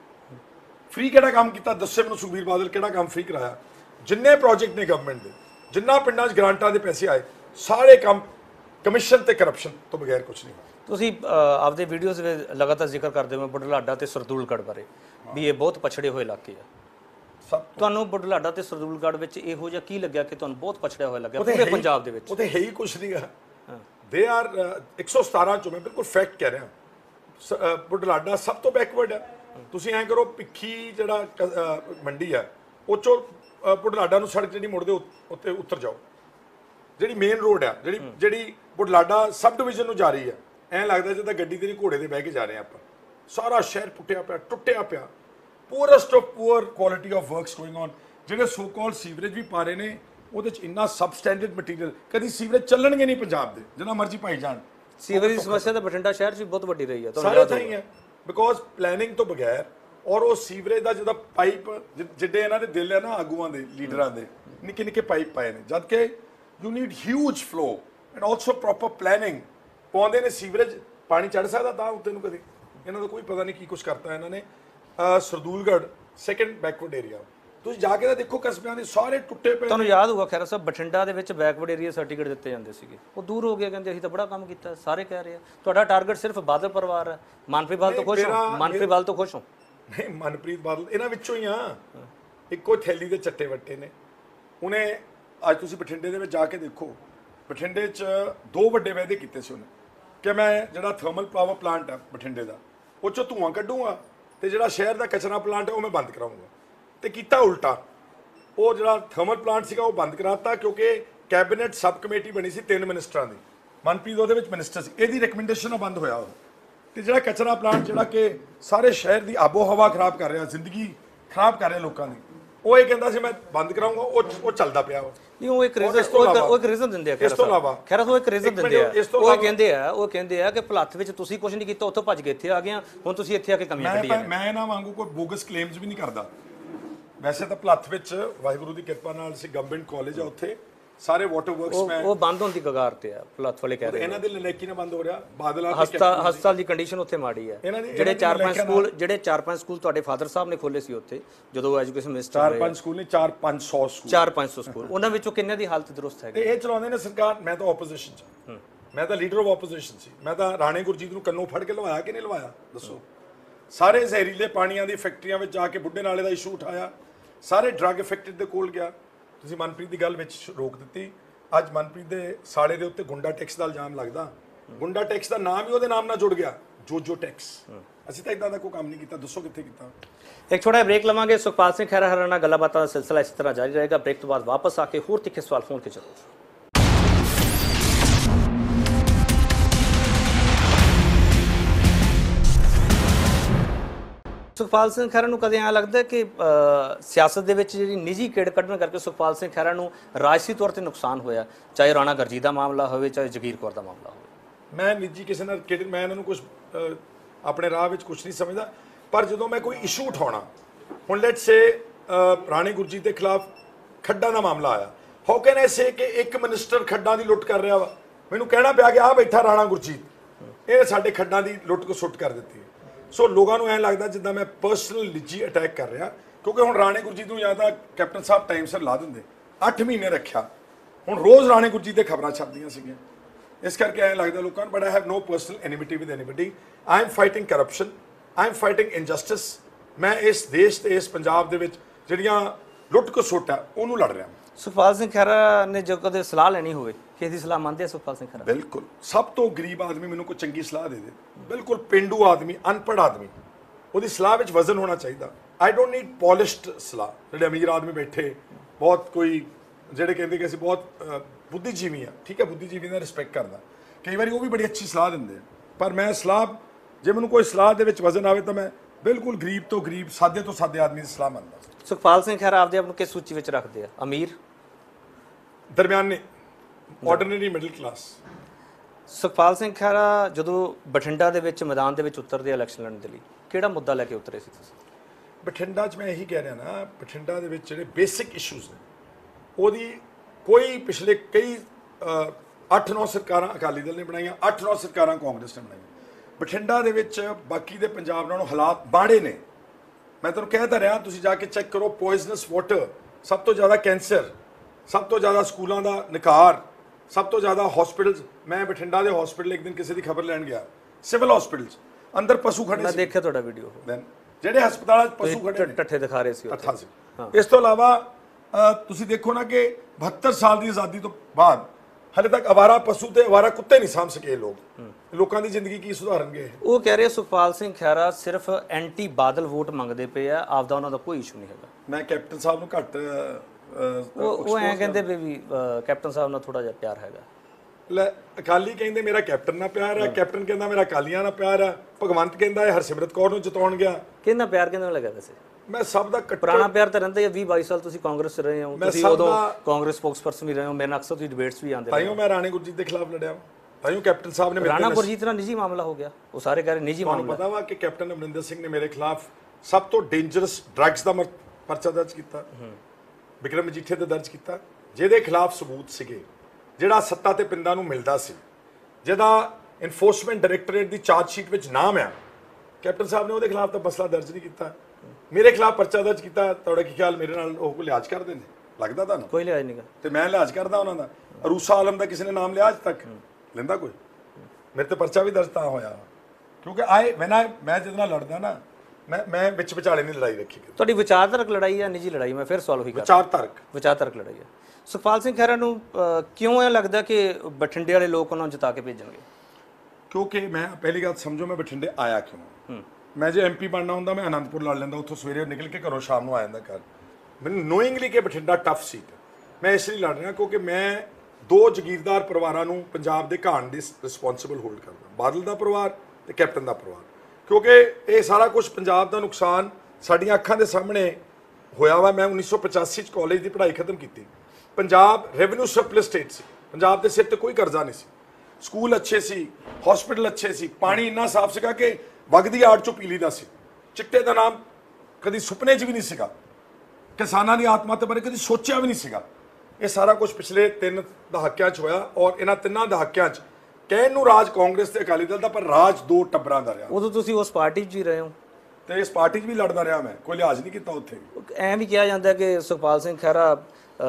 ਫ੍ਰੀ ਕਿਹੜਾ ਕੰਮ ਕੀਤਾ ਦੱਸੇ ਮੈਨੂੰ ਸੁਖਬੀਰ ਬਾਦਲ ਕਿਹੜਾ ਕੰਮ ਫ੍ਰੀ ਕਰਾਇਆ ਜਿੰਨੇ ਪ੍ਰੋਜੈਕਟ ਨੇ ਗਵਰਨਮੈਂਟ ਦੇ ਜਿੰਨਾ ਪਿੰਡਾਂ 'ਚ ਗ੍ਰਾਂਟਾਂ ਦੇ ਪੈਸੇ ਆਏ ਸਾਰੇ ਕੰਮ ਕਮਿਸ਼ਨ ਤੇ ਕਰਪਸ਼ਨ ਤੋਂ ਬਗੈਰ ਕੁਝ ਨਹੀਂ ਹੋਇਆ ਤੁਸੀਂ ਆਪਦੇ ਵੀਡੀਓਜ਼ ਵਿੱਚ ਲਗਾਤਾਰ ਜ਼ਿਕਰ ਕਰਦੇ ਹੋ ਬੁਢਲਾਡਾ ਤੇ ਸਰਦੂਲਗੜ੍ਹ ਬਾਰੇ ਵੀ ਇਹ ਬਹੁਤ ਪਛੜੇ ਹੋਏ ਇਲਾਕੇ ਆ ਸਭ ਤੁਹਾਨੂੰ ਬੁਢਲਾਡਾ ਤੇ ਸਰਦੂਲਗੜ੍ਹ ਵਿੱਚ ਇਹੋ ਜਿਹਾ ਕੀ ਲੱਗਿਆ ਕਿ ਤੁਹਾਨੂੰ ਬਹੁਤ ਪਛੜਿਆ ਹੋਇਆ ਲੱਗਿਆ ਪੂਰੇ ਪੰਜਾਬ ਦੇ ਵਿੱਚ ਉਹ ਤੇ ਹੈ ਹੀ ਕੁਝ ਨਹੀਂਗਾ ਦੇ ਆਰ ਇੱਕ ਸੌ ਸਤਾਰਾਂ ਚੋਂ ਮੈਂ ਬਿਲਕੁਲ ਫੈਕਟ ਕਹਿ ਰਿਹਾ ਬੁਢਲਾਡਾ ਸਭ ਤੋਂ ਬੈਕਵਰਡ ਹੈ ਤੁਸੀਂ ਐਂ ਕਰੋ ਭਿੱਖੀ ਜਿਹੜਾ ਮੰਡੀ ਆ ਉਹ ਚੋਂ ਬੁਢਲਾਡਾ ਨੂੰ ਸੜਕ ਜਿਹੜੀ ਮੁੜਦੇ ਉੱਤੇ ਉੱਤਰ ਜਾਓ ਜਿਹੜੀ ਮੇਨ ਰੋਡ ਆ ਜਿਹੜੀ ਜਿਹੜੀ ਬੁਢਲਾਡਾ ਸਬ ਡਿਵੀਜ਼ਨ ਨੂੰ ਜਾ ਰਹੀ ਆ ਐਂ ਲੱਗਦਾ ਜਿੱਦਾਂ ਗੱਡੀ ਤੇ ਨਹੀਂ ਘੋੜੇ ਤੇ ਬਹਿ ਕੇ ਜਾ ਰਹੇ ਆਪਾਂ ਸਾਰਾ ਸ਼ਹਿਰ ਪੁੱਟਿਆ ਪਿਆ ਟੁੱਟਿਆ ਪਿਆ poorest of poor quality of works going on ਜਿਹੜੇ ਸੋ ਕਾਲ ਸੀਵਰੇਜ ਵੀ ਪਾ ਰਹੇ ਨੇ ਉਹਦੇ ਚ ਇੰਨਾ ਸਬਸਟੈਂਡਰਡ ਮਟੀਰੀਅਲ ਕਦੀ ਸੀਵਰੇਜ ਚੱਲਣਗੇ ਨਹੀਂ ਪੰਜਾਬ ਦੇ ਜਿੰਨਾ ਮਰਜ਼ੀ ਪਾਈ ਜਾਣ ਸੀਵਰੇਜ ਦੀ ਸਮੱਸਿਆ ਤਾਂ ਬਠਿੰਡਾ ਸ਼ਹਿਰ 'ਚ ਵੀ ਬਹੁਤ ਵੱਡੀ ਰਹੀ ਹੈ ਸਾਰੇ ਥਾਂ ਹੀ ਹੈ ਬਿਕੋਜ਼ ਪਲੈਨਿੰਗ ਤੋਂ ਬਗੈਰ ਔਰ ਉਹ ਸੀਵਰੇਜ ਦਾ ਜਿਹਦਾ ਪਾਈਪ ਜਿੱਡੇ ਇਹਨਾਂ ਦੇ ਦਿਲ ਹੈ ਨਾ ਆਗੂਆਂ ਦੇ ਲੀਡਰਾਂ ਦੇ ਨਿੱਕੇ ਨਿੱਕੇ ਪਾਈਪ ਪਾਏ ਨੇ ਜਦ ਕਿ you need huge flow and also proper planning ਪਾਉਂਦੇ ਨੇ ਸੀਵਰੇਜ ਪਾਣੀ ਚੜ ਸਕਦਾ ਤਾਂ ਉੱਤੇ ਨੂੰ ਕਦੇ ਇਹਨਾਂ ਦਾ ਕੋਈ ਪਤਾ ਨਹੀਂ ਕੀ ਕੁਝ ਕਰਤਾ ਇਹਨਾਂ ਨੇ ਸਰਦੂਲਗੜ੍ਹ ਸੈਕੰਡ ਬੈਕਵਰਡ ਏਰੀਆ ਤੁਸੀਂ ਜਾ ਕੇ ਤਾਂ ਦੇਖੋ ਕਸਬਿਆਂ ਦੇ ਸਾਰੇ ਟੁੱਟੇ ਪਏ ਤੁਹਾਨੂੰ ਯਾਦ ਹੋਊਗਾ ਖੈਰਾ ਸਾਹਿਬ ਬਠਿੰਡਾ ਦੇ ਵਿੱਚ ਬੈਕਵਰਡ ਏਰੀਆ ਸਰਟੀਫਿਕੇਟ ਦਿੱਤੇ ਜਾਂਦੇ ਸੀਗੇ ਉਹ ਦੂਰ ਹੋ ਗਿਆ ਕਹਿੰਦੇ ਅਸੀਂ ਤਾਂ ਬੜਾ ਕੰਮ ਕੀਤਾ ਸਾਰੇ ਕਹਿ ਰਹੇ ਆ ਤੁਹਾਡਾ ਟਾਰਗੇਟ ਸਿਰਫ ਬਾਦਲ ਪਰਿਵਾਰ ਹੈ ਮਨਪ੍ਰੀਤ ਬਾਦਲ ਤੋਂ ਖੁਸ਼ ਹੋ ਮਨਪ੍ਰੀਤ ਬਾਦਲ ਤੋਂ ਖੁਸ਼ ਹੋ ਨਹੀਂ ਮਨਪ੍ਰੀਤ ਬਾਦਲ ਇਹਨਾਂ ਵਿੱਚੋਂ ਹੀ ਆ ਇੱਕੋ ਥੈਲੀ ਦੇ ਚੱਟੇ ਵੱਟੇ ਨੇ ਉਹਨੇ ਅੱਜ ਤੁਸੀਂ ਬਠਿੰਡੇ ਦੇ ਵਿੱਚ ਜਾ ਕੇ ਦੇਖੋ ਬਠਿੰਡੇ 'ਚ ਦੋ ਵੱਡੇ ਵਾਅਦੇ ਕੀਤੇ ਸੀ ਉਹਨੇ ਕਿ ਮੈਂ ਜਿਹੜਾ ਥਰਮਲ ਪਾਵਰ ਪਲਾਂਟ ਹੈ ਬਠਿੰਡੇ ਦਾ ਉਹ 'ਚੋਂ ਧੂੰਆਂ ਕੱਢੂੰਗਾ ਤੇ ਜਿਹੜਾ ਸ਼ਹਿਰ ਦਾ ਕਚਰਾ ਪਲਾਂਟ ਹੈ ਉਹ ਮੈਂ ਬੰਦ ਕਰਾਉਂਗਾ ਤੇ ਕੀਤਾ ਉਲਟਾ ਉਹ ਜਿਹੜਾ ਥਰਮਲ ਪਲਾਂਟ ਸੀਗਾ ਉਹ ਬੰਦ ਕਰਾਤਾ ਕਿਉਂਕਿ ਕੈਬਨਿਟ ਸਬ ਕਮੇਟੀ ਬਣੀ ਸੀ ਤਿੰਨ ਮਿਨਿਸਟਰਾਂ ਦੀ ਮਨਪ੍ਰੀਤ ਉਹਦੇ ਵਿੱਚ ਮਿਨਿਸਟਰ ਸੀ ਇਹਦੀ ਰეკਮੈਂਡੇਸ਼ਨ ਨਾਲ ਬੰਦ ਹੋਇਆ ਉਹ ਤੇ ਜਿਹੜਾ ਕਚਰਾ ਪਲਾਂਟ ਜਿਹੜਾ ਕਿ ਸਾਰੇ ਸ਼ਹਿਰ ਦੀ ਆਬੋ ਹਵਾ ਖਰਾਬ ਕਰ ਰਿਹਾ ਜ਼ਿੰਦਗੀ ਖਰਾਬ ਕਰ ਰਿਹਾ ਲੋਕਾਂ ਦੀ ਉਹ ਇਹ ਕਹਿੰਦਾ ਸੀ ਮੈਂ ਬੰਦ ਕਰਾਉਂਗਾ ਉਹ ਉਹ ਚੱਲਦਾ ਪਿਆ ਉਹ ਨਹੀਂ ਉਹ ਇੱਕ ਰੀਜ਼ਨ ਉਹ ਇੱਕ ਰੀਜ਼ਨ ਦਿੰਦੇ ਆ ਇਸ ਤੋਂ ਇਲਾਵਾ ਖੈਰ ਉਹ ਇੱਕ ਰੀਜ਼ਨ ਦਿੰਦੇ ਆ ਉਹ ਕਹਿੰਦੇ ਆ ਉਹ ਕਹਿੰਦੇ ਆ ਕਿ ਭਲੱਥ ਵਿੱਚ ਤੁਸੀਂ ਕੁਝ ਨਹੀਂ ਕੀਤਾ ਉੱਥੋਂ ਭੱਜ ਕੇ ਇੱਥੇ ਆ ਗਏ ਹੁਣ ਤੁਸੀਂ ਇੱਥੇ ਆ ਕੇ ਕਮੀਆਂ ਕੱਢੀਆਂ ਮੈਂ ਇਹਨਾਂ ਵਾਂਗੂ ਕੋਈ ਬੋਗਸ ਕਲੇਮਸ ਵੀ ਨਹੀਂ ਕਰਦਾ ਵੈਸੇ ਤਾਂ ਭਲੱਥ ਵਿੱਚ ਵਾਹਿਗੁਰੂ ਦੀ ਕਿਰਪਾ ਨਾਲ ਸੀ ਗਵਰਨਮੈਂਟ ਕਾਲਜ ਆ ਉੱਥੇ ਸਾਰੇ ਵਾਟਰ ਵਰਕਸ ਮੈਂ ਉਹ ਬੰਦ ਹੋਣ ਦੀ ਕਗਾਰ ਤੇ ਆ ਭਲੱਥ ਵਾਲੇ ਕਹਿ ਰਹੇ ਇਹਨਾਂ ਦੇ ਲਨੇਕੀ ਨਾਲ ਬੰਦ ਹੋ ਰਿਹਾ ਬਾਦਲਾਂ ਹਸਪਤਾਲ ਹਸਪਤਾਲ ਦੀ ਕੰਡੀਸ਼ਨ ਉੱਥੇ ਮਾੜੀ ਹੈ ਜਿਹੜੇ ਚਾਰ ਪੰਜ ਸਕੂਲ ਜਿਹੜੇ ਚਾਰ ਪੰਜ ਸਕੂਲ ਤੁਹਾਡੇ ਫਾਦਰ ਸਾਹਿਬ ਨੇ ਖੋਲੇ ਸੀ ਉੱਥੇ ਜਦੋਂ ਐਜੂਕੇਸ਼ਨ ਮਿਨਿਸਟਰ ਚਾਰ ਪੰਜ ਸਕੂਲ ਨੇ ਚਾਰ ਪੰਜ ਸੌ ਸਕੂਲ ਚਾਰ ਪੰਜ ਸੌ ਸਕੂਲ ਉਹਨਾਂ ਵਿੱਚੋਂ ਕਿੰਨੇ ਦੀ ਹਾਲਤ ਦਰੁਸਤ ਹੈ ਤੇ ਇਹ ਚਲਾਉਂਦੇ ਨੇ ਸਰਕਾਰ ਮੈਂ ਤਾਂ ਆਪੋਜੀਸ਼ਨ ਚ ਮੈਂ ਤਾਂ ਲੀਡਰ ਆਫ ਆਪੋਜੀਸ਼ਨ ਸੀ ਮੈਂ ਤਾਂ ਰਾਣੇ ਗੁਰਜੀਤ ਨੂੰ ਕੰਨੋਂ ਫੜ ਕੇ ਲਵਾਇਆ ਕਿ ਨਹੀਂ ਲਵਾਇਆ ਦੱਸੋ ਸਾਰੇ ਜ਼ਹਿਰੀਲੇ ਪਾਣੀਆਂ ਦੀ ਫੈਕਟਰੀਆਂ ਵਿੱਚ ਜਾ ਕੇ ਬੁੱਢੇ ਨਾਲੇ ਦਾ ਇਸ਼ੂ ਉਠਾਇਆ ਸਾਰੇ ਡਰੱਗ ਇਫੈਕਟਡ ਦੇ ਕੋਲ ਗਿਆ ਤੁਸੀਂ ਮਨਪ੍ਰੀਤ ਦੀ ਗੱਲ ਵਿੱਚ ਰੋਕ ਦਿੱਤੀ ਅੱਜ ਮਨਪ੍ਰੀਤ ਦੇ ਸਾਲੇ ਦੇ ਉੱਤੇ ਗੁੰਡਾ ਟੈਕਸ ਦਾ ਇਲਜ਼ਾਮ ਲੱਗਦਾ ਗੁੰਡਾ ਟੈਕਸ ਦਾ ਨਾਮ ਹੀ ਉਹਦੇ ਨਾਮ ਨਾਲ ਜੁੜ ਗਿਆ ਜੋਜੋ ਟੈਕਸ ਅਸੀਂ ਤਾਂ ਇਦਾਂ ਦਾ ਕੋਈ ਕੰਮ ਨਹੀਂ ਕੀਤਾ ਦੱਸੋ ਕਿੱਥੇ ਕੀਤਾ ਇੱਕ ਛੋਟਾ ਬ੍ਰੇਕ ਲਵਾਂਗੇ ਸੁਖਪਾਲ ਸਿੰਘ ਖਹਿਰਾ ਹਰਾਂ ਨਾਲ ਗੱਲਾਂ ਬਾਤਾਂ ਦਾ ਸਿਲਸਿਲਾ ਇਸ ਤਰ੍ਹਾਂ ਜਾਰੀ ਰਹੇਗਾ ਬ੍ਰੇਕ ਤੋਂ ਬਾਅਦ ਵਾਪਸ ਆ ਕੇ ਹੋਰ ਤਿੱਖੇ ਸਵਾਲ ਫੋਨ ਕੇ ਜ਼ਰੂਰ ਸੁਖਪਾਲ ਸਿੰਘ ਖਹਿਰਾ ਨੂੰ ਕਦੇ ਐਂ ਲੱਗਦਾ ਕਿ ਸਿਆਸਤ ਦੇ ਵਿੱਚ ਜਿਹੜੀ ਨਿੱਜੀ ਕਿੜ ਕੱਢਣ ਕਰਕੇ ਸੁਖਪਾਲ ਸਿੰਘ ਖਹਿਰਾ ਨੂੰ ਰਾਜਸੀ ਤੌਰ ਤੇ ਨੁਕਸਾਨ ਹੋਇਆ ਚਾਹੇ ਰਾਣਾ ਗੁਰਜੀਤ ਦਾ ਮਾਮਲਾ ਹੋਵੇ ਚਾਹੇ ਜਗੀਰ ਕੌਰ ਦਾ ਮਾਮਲਾ ਹੋਵੇ ਮੈਂ ਨਿੱਜੀ ਕਿਸੇ ਨਾਲ ਕਿੜ ਮੈਂ ਇਹਨਾਂ ਨੂੰ ਕੁਝ ਆਪਣੇ ਰਾਹ ਵਿੱਚ ਕੁਝ ਨਹੀਂ ਸਮਝਦਾ ਪਰ ਜਦੋਂ ਮੈਂ ਕੋਈ ਇਸ਼ੂ ਉਠਾਉਣਾ ਹੁਣ ਲੈਟਸ ਸੇ ਰਾਣੇ ਗੁਰਜੀਤ ਦੇ ਖਿਲਾਫ ਖੱਡਾਂ ਦਾ ਮਾਮਲਾ ਆਇਆ ਹਾਊ ਕੈਨ ਆਈ ਸੇ ਕਿ ਇੱਕ ਮਿਨਿਸਟਰ ਖੱਡਾਂ ਦੀ ਲੁੱਟ ਕਰ ਰਿਹਾ ਵਾ ਮੈਨੂੰ ਕਹਿਣਾ ਪਿਆ ਕਿ ਆ ਬੈਠਾ ਰਾਣਾ ਗੁਰਜੀਤ ਇਹ ਸਾਡੇ ਖੱਡਾਂ ਦੀ ਲੁੱਟ ਕੋ ਸੁੱਟ ਕਰ ਦਿੱਤੀ ਸੋ ਲੋਕਾਂ ਨੂੰ ਐਂ ਲੱਗਦਾ ਜਿੱਦਾਂ ਮੈਂ ਪਰਸਨਲ ਨਿੱਜੀ ਅਟੈਕ ਕਰ ਰਿਹਾ ਕਿਉਂਕਿ ਹੁਣ ਰਾਣੇ ਗੁਰਜੀਤ ਨੂੰ ਜਾਂ ਤਾਂ ਕੈਪਟਨ ਸਾਹਿਬ ਟਾਈਮ ਸਿਰ ਲਾ ਦਿੰਦੇ ਅੱਠ ਮਹੀਨੇ ਰੱਖਿਆ ਹੁਣ ਰੋਜ਼ ਰਾਣੇ ਗੁਰਜੀਤ ਦੇ ਖਬਰਾਂ ਛਪਦੀਆਂ ਸੀਗੀਆਂ ਇਸ ਕਰਕੇ ਐਂ ਲੱਗਦਾ ਲੋਕਾਂ ਨੂੰ but I have no personal enmity with anybody I am fighting corruption I am fighting injustice ਮੈਂ ਇਸ ਦੇਸ਼ ਤੇ ਇਸ ਪੰਜਾਬ ਦੇ ਵਿੱਚ ਜਿਹੜੀਆਂ ਲੁੱਟ ਖਸੁੱਟ ਆ ਉਹਨੂੰ ਲੜ ਰਿਹਾ ਸੁਖਪਾਲ ਸਿੰਘ ਖਹਿਰਾ ਨੇ ਜੋ ਕਦੇ ਸਲਾਹ ਲੈਣੀ ਹੋਵੇ ਕਿਸੇ ਦੀ ਸਲਾਹ ਮੰਨਦੇ ਆ ਸੁਖਪਾਲ ਸਿੰਘ ਖਹਿਰਾ ਬਿਲਕੁਲ ਸਭ ਤੋਂ ਗਰੀਬ ਆਦਮੀ ਮੈਨੂੰ ਕੋਈ ਚੰਗੀ ਸਲਾਹ ਦੇ ਦੇ ਬਿਲਕੁਲ ਪਿੰਡੂ ਆਦਮੀ ਅਨਪੜ੍ਹ ਆਦਮੀ ਉਹਦੀ ਸਲਾਹ ਵਿੱਚ ਵਜ਼ਨ ਹੋਣਾ ਚਾਹੀਦਾ ਆਈ ਡੋਂਟ ਨੀਡ ਪੋਲਿਸ਼ਡ ਸਲਾਹ ਜਿਹੜੇ ਅਮੀਰ ਆਦਮੀ ਬੈਠੇ ਬਹੁਤ ਕੋਈ ਜਿਹੜੇ ਕਹਿੰਦੇ ਕਿ ਅਸੀਂ ਬਹੁਤ ਬੁੱਧੀਜੀਵੀ ਆ ਠੀਕ ਹੈ ਬੁੱਧੀਜੀਵੀ ਦਾ ਰਿਸਪੈਕਟ ਕਰਦਾ ਕਈ ਵਾਰੀ ਉਹ ਵੀ ਬੜੀ ਅੱਛੀ ਸਲਾਹ ਦਿੰਦੇ ਆ ਪਰ ਮੈਂ ਸਲਾਹ ਜੇ ਮੈਨੂੰ ਕੋਈ ਸਲਾਹ ਦੇ ਵਿੱਚ ਵਜ਼ਨ ਆਵੇ ਤਾਂ ਮੈਂ ਬਿਲਕੁਲ ਗਰੀਬ ਤੋਂ ਗਰੀਬ ਸਾਦੇ ਤੋਂ ਸਾਦੇ ਆਦਮੀ ਦੀ ਸਲਾਹ ਮੰਨਦਾ ਸੁਖਪਾਲ ਸਿੰਘ ਖਹਿਰਾ ਆਪਦੇ ਆਪ ਨੂੰ ਕਿਸ ਸੂਚੀ ਵਿੱਚ ਰੱਖਦੇ ਆ ਅਮੀਰ ਦਰਮਿਆਨੇ ordinary middle class Sukhpal Singh Khaira ਜਦੋਂ ਬਠਿੰਡਾ ਦੇ ਵਿੱਚ ਮੈਦਾਨ ਦੇ ਵਿੱਚ ਉਤਰਦੇ ਇਲੈਕਸ਼ਨ ਲੜਨ ਦੇ ਲਈ ਕਿਹੜਾ ਮੁੱਦਾ ਲੈ ਕੇ ਉਤਰੇ ਸੀ ਤੁਸੀਂ ਬਠਿੰਡਾ 'ਚ ਮੈਂ ਇਹੀ ਕਹਿ ਰਿਹਾ ਨਾ ਬਠਿੰਡਾ ਦੇ ਵਿੱਚ ਜਿਹੜੇ ਬੇਸਿਕ ਇਸ਼ੂਜ਼ ਨੇ ਉਹਦੀ ਕੋਈ ਪਿਛਲੇ ਕਈ ਅੱਠ ਨੌ ਸਰਕਾਰਾਂ ਅਕਾਲੀ ਦਲ ਨੇ ਬਣਾਈਆਂ ਅੱਠ ਨੌ ਸਰਕਾਰਾਂ ਕਾਂਗਰਸ ਨੇ ਬਣਾਈਆਂ ਬਠਿੰਡਾ ਦੇ ਵਿੱਚ ਬਾਕੀ ਦੇ ਪੰਜਾਬ ਨਾਲੋਂ ਹਾਲਾਤ ਮਾੜੇ ਨੇ। ਮੈਂ ਤੁਹਾਨੂੰ ਕਹਿ ਤਾਂ ਰਿਹਾ, ਤੁਸੀਂ ਜਾ ਕੇ ਚੈੱਕ ਕਰੋ, ਪੋਇਜ਼ਨਸ ਵਾਟਰ, ਸਭ ਤੋਂ ਜ਼ਿਆਦਾ ਕੈਂਸਰ, ਸਭ ਤੋਂ ਜ਼ਿਆਦਾ ਸਕੂਲਾਂ ਦਾ ਨਿਕਾਰ, ਸਭ ਤੋਂ ਜ਼ਿਆਦਾ ਹਸਪੀਟਲਸ। ਮੈਂ ਬਠਿੰਡਾ ਦੇ ਹਸਪੀਟਲ ਇੱਕ ਦਿਨ ਕਿਸੇ ਦੀ ਖਬਰ ਲੈਣ ਗਿਆ, ਸਿਵਲ ਹਸਪੀਟਲਸ ਅੰਦਰ ਪਸ਼ੂ ਖੜੇ ਸੀ। ਮੈਂ ਦੇਖਿਆ ਤੁਹਾਡਾ ਵੀਡੀਓ, ਜਿਹੜੇ ਹਸਪਤਾਲਾਂ 'ਚ ਪਸ਼ੂ ਖੜੇ ਨੇ, ਟੱਠੇ ਦਿਖਾ ਰਹੇ ਸੀ ਅੱਠਾ ਸੀ। ਇਸ ਤੋਂ ਇਲਾਵਾ ਅ, ਤੁਸੀਂ ਦੇਖੋ ਨਾ ਕਿ ਬਹੱਤਰ ਸਾਲ ਦੀ ਆਜ਼ਾਦੀ ਤੋਂ ਬਾਅਦ ਹਲੇ ਤੱਕ ਅਵਾਰਾ ਪਸ਼ੂ ਤੇ ਅਵਾਰਾ ਕੁੱਤੇ ਨਹੀਂ ਸਾਂਭ ਸਕੇ ਲੋਕ। ਲੋਕਾਂ ਦੀ ਜ਼ਿੰਦਗੀ ਕੀ ਸੁਧਾਰਨਗੇ? ਉਹ ਕਹਿ ਰਹੇ ਸੁਖਪਾਲ ਸਿੰਘ ਖਹਿਰਾ ਸਿਰਫ ਐਂਟੀ ਬਾਦਲ ਵੋਟ ਮੰਗਦੇ ਪਏ ਆ, ਆਪਦਾ ਉਹਨਾਂ ਦਾ ਕੋਈ ਇਸ਼ੂ ਨਹੀਂ ਹੈਗਾ। ਮੈਂ ਕੈਪਟਨ ਸਾਹਿਬ ਨੂੰ ਘੱਟ ਅ, ਉਹ ਉਹ ਐਂ ਕਹਿੰਦੇ ਵੀ ਵੀ ਅ, ਕੈਪਟਨ ਸਾਹਿਬ ਨਾਲ ਥੋੜਾ ਜਿਹਾ ਪਿਆਰ ਹੈਗਾ। ਲੈ, ਅਕਾਲੀ ਕਹਿੰਦੇ ਮੇਰਾ ਕੈਪਟਨ ਨਾਲ ਪਿਆਰ ਹੈ, ਕੈਪਟਨ ਕਹਿੰਦਾ ਮੇਰਾ ਅਕਾਲੀਆਂ ਨਾਲ ਪਿਆਰ ਹੈ, ਭਗਵੰਤ ਕਹਿੰਦਾ ਇਹ ਹਰਸਿਮਰਤ ਕੌਰ ਨੂੰ ਜਿਤਾਉਣ ਗਿਆ। ਕਿੰਨਾ ਪਿਆਰ ਕਿੰਨਾ ਲੱਗਾ ਵੈਸੇ? ਮੈਂ ਸਭ ਦਾ ਕੱਟੜ ਪੁਰਾਣਾ ਪਿਆਰ ਤਾਂ ਰਹਿੰਦਾ ਹੀ ਆ। ਵੀਹ ਬਾਈ ਸਾਲ ਤੁਸੀਂ ਕਾਂਗਰਸ 'ਚ ਰਹੇ ਹੋ, ਤੁਸੀਂ ਉਦੋਂ ਕਾਂਗਰਸ ਸਪੋਕਸਪਰਸਨ ਵੀ ਰਹੇ ਹੋ, ਮੇਰੇ ਨਾਲ ਅਕਸਰ ਤੁਸੀਂ ਡਿਬੇਟਸ ਵੀ ਆਉਂਦੇ ਰਹੇ। ਤਾਈਓ ਮੈਂ ਰਾਣੇ ਗੁਰਜੀਤ ਦੇ ਖਿਲਾਫ ਲੜਿਆ, ਤਾਈਓ ਕੈਪਟਨ ਸਾਹਿਬ ਨੇ ਮੇਰੇ ਰਾਣਾ ਗੁਰਜੀਤ ਨਾਲ ਨਿੱਜੀ ਮਾਮਲਾ ਹੋ ਗਿਆ, ਉਹ ਸਾਰੇ ਕਹਿ ਰਹੇ ਨਿੱਜੀ ਮਾਮਲਾ। ਤੁਹਾਨੂੰ ਪਤਾ ਵਾ ਕਿ ਕੈਪਟਨ ਅਮਰਿੰਦਰ ਸਿੰਘ ਨੇ ਮੇਰੇ ਖਿਲਾਫ ਸਭ ਤੋਂ ਡੇਂਜਰਸ ਡਰੱਗਸ ਦਾ ਪਰਚਾ ਦਰਜ ਕੀਤਾ, ਵਿਕਰਮ ਮਜੀਠੇ ਤੇ ਦਰਜ ਕੀਤਾ, ਜਿਹਦੇ ਖਿਲਾਫ ਸਬੂਤ ਸੀਗੇ, ਜਿਹੜਾ ਸੱਤਾ ਤੇ ਪਿੰਡਾਂ ਨੂੰ ਮਿਲਦਾ ਸੀ, ਜਿਹਦਾ ਇਨਫੋਰਸਮੈਂਟ ਡਾਇਰੈਕਟੋਰੇਟ ਦੀ ਚਾਰਜ ਸ਼ੀਟ ਵਿੱਚ ਨਾਮ ਆ। ਕੈਪਟਨ ਸਾਹਿਬ ਨੇ ਉਹਦੇ ਖਿਲਾਫ ਤਾਂ ਮਸਲਾ ਦਰਜ ਨਹੀਂ ਕੀਤਾ, ਮੇਰੇ ਖਿਲਾਫ ਪਰਚਾ ਦਰਜ ਕੀਤਾ। ਤੁਹਾਡਾ ਕੀ ਖਿਆਲ, ਮੇਰੇ ਨਾਲ ਉਹ ਕੋਈ ਲਿਹਾਜ਼ ਕਰਦੇ ਨੇ? ਲੱਗਦਾ ਤੁਹਾਨੂੰ? ਕੋਈ ਲਿਹਾਜ਼ ਨਹੀਂਗਾ। ਤੇ ਮੈਂ ਲਿਹਾਜ਼ ਕਰਦਾ ਉਹਨਾਂ ਦਾ? ਅਰੂਸਾ ਆਲਮ ਦਾ ਕਿਸੇ ਨੇ ਨਾਮ ਲਿਆ ਅੱਜ ਤੱਕ? ਲੈਂਦਾ ਕੋਈ? ਮੇਰੇ ਤੇ ਪਰਚਾ ਵੀ ਦਰਜ ਤਾਂ ਹੋਇਆ ਕਿਉਂਕਿ ਆਏ ਮੈਂ ਨਾ ਮੈਂ ਜਿਹਦੇ ਨਾਲ ਲੜਦਾ ਨਾ, ਮੈਂ ਮੈਂ ਵਿੱਚ ਵਿਚਾਲੇ ਨਹੀਂ ਲੜਾਈ ਰੱਖੀ। ਤੁਹਾਡੀ ਵਿਚਾਰਧਾਰਕ ਲੜਾਈ ਆ ਨਿੱਜੀ ਲੜਾਈ? ਮੈਂ ਫਿਰ ਸਵਾਲ ਉਹੀ ਕਰ ਵਿਚਾਰਧਾਰਕ ਵਿਚਾਰਧਾਰਕ ਲੜਾਈ ਆ। ਸੁਖਪਾਲ ਸਿੰਘ ਖਹਿਰਾ ਨੂੰ ਕਿਉਂ ਇਹ ਲੱਗਦਾ ਕਿ ਬਠਿੰਡੇ ਵਾਲੇ ਲੋਕ ਉਹਨਾਂ ਨੂੰ ਜਿਤਾ ਕੇ ਭੇਜਣਗੇ? ਕਿਉਂਕਿ ਮੈਂ ਪਹਿਲੀ ਗੱਲ ਸਮਝੋ, ਮੈਂ ਬਠਿੰਡੇ ਆਇਆ ਕਿਉਂ? ਮੈਂ ਜੇ ਐਮਪੀ ਬਣਨਾ ਹੁੰਦਾ ਮੈਂ ਆਨੰਦਪੁਰ ਲੜ ਲੈਂਦਾ, ਉੱਥੋਂ ਸਵੇਰੇ ਨਿਕਲ ਕੇ ਘਰੋਂ ਸ਼ਾਮ ਨੂੰ ਆ ਜਾਂਦਾ ਘਰ। ਮੈਨੂੰ ਨੋਇੰਗਲੀ ਕਿ ਬਠਿੰਡਾ ਟਫ ਸੀਟ, ਮੈਂ ਇਸ ਲਈ ਲੜ ਰਿਹਾ ਕਿਉਂਕਿ ਮੈਂ ਦੋ ਜ਼ਗੀਰਦਾਰ ਪਰਿਵਾਰਾਂ ਨੂੰ ਪੰਜਾਬ ਦੇ ਘਾਣ ਦੀ ਰਿਸਪੌਂਸਿਬਲ ਹੋਲਡ ਕਰਦਾ, ਬਾਦਲ ਦਾ ਪਰਿਵਾਰ ਤੇ ਕੈਪਟਨ ਦਾ ਪਰਿਵਾਰ। ਕਿਉਂਕਿ ਇਹ ਸਾਰਾ ਕੁਝ ਪੰਜਾਬ ਦਾ ਨੁਕਸਾਨ ਸਾਡੀਆਂ ਅੱਖਾਂ ਦੇ ਸਾਹਮਣੇ ਹੋਇਆ ਵਾ। ਮੈਂ ਉੱਨੀ ਸੌ ਪਚਾਸੀ 'ਚ ਕਾਲਜ ਦੀ ਪੜ੍ਹਾਈ ਖਤਮ ਕੀਤੀ। ਪੰਜਾਬ ਰੈਵਨਿਊ ਸਰਪਲਸ ਸਟੇਟ ਸੀ, ਪੰਜਾਬ ਦੇ ਸਿਰ ਤੇ ਕੋਈ ਕਰਜ਼ਾ ਨਹੀਂ ਸੀ, ਸਕੂਲ ਅੱਛੇ ਸੀ, ਹਸਪੀਟਲ ਅੱਛੇ ਸੀ, ਪਾਣੀ ਇੰਨਾ ਸਾਫ਼ ਸੀਗਾ ਕਿ ਵਗਦੀ ਆੜ ਚੋਂ ਪੀ ਲਈਦਾ ਸੀ, ਚਿੱਟੇ ਦਾ ਨਾਮ ਕਦੀ ਸੁਪਨੇ 'ਚ ਵੀ ਨਹੀਂ ਸੀਗਾ, ਕਿਸਾਨਾਂ ਦੀ ਆਤਮਾ ਤੇ ਬਾਰੇ ਕਦੀ ਸੋਚਿਆ ਵੀ ਨਹੀਂ ਸੀਗਾ। ਇਹ ਸਾਰਾ ਕੁਝ ਪਿਛਲੇ ਤਿੰਨ ਦਹਾਕਿਆਂ 'ਚ ਹੋਇਆ ਔਰ ਇਹਨਾਂ ਤਿੰਨਾਂ ਦਹਾਕਿਆਂ 'ਚ ਕਹਿਣ ਨੂੰ ਰਾਜ ਕਾਂਗਰਸ ਤੇ ਅਕਾਲੀ ਦਲ ਦਾ, ਪਰ ਰਾਜ ਦੋ ਟੱਬਰਾਂ ਦਾ ਰਿਹਾ। ਉਦੋਂ ਤੁਸੀਂ ਉਸ ਪਾਰਟੀ 'ਚ ਹੀ ਰਹੇ ਹੋ ਤੇ ਇਸ ਪਾਰਟੀ 'ਚ ਵੀ ਲੜਦਾ ਰਿਹਾ ਮੈਂ, ਕੋਈ ਲਿਹਾਜ਼ ਨਹੀਂ ਕੀਤਾ ਉੱਥੇ ਵੀ। ਐਂ ਵੀ ਕਿਹਾ ਜਾਂਦਾ ਕਿ ਸੁਖਪਾਲ ਸਿੰਘ ਖਹਿਰਾ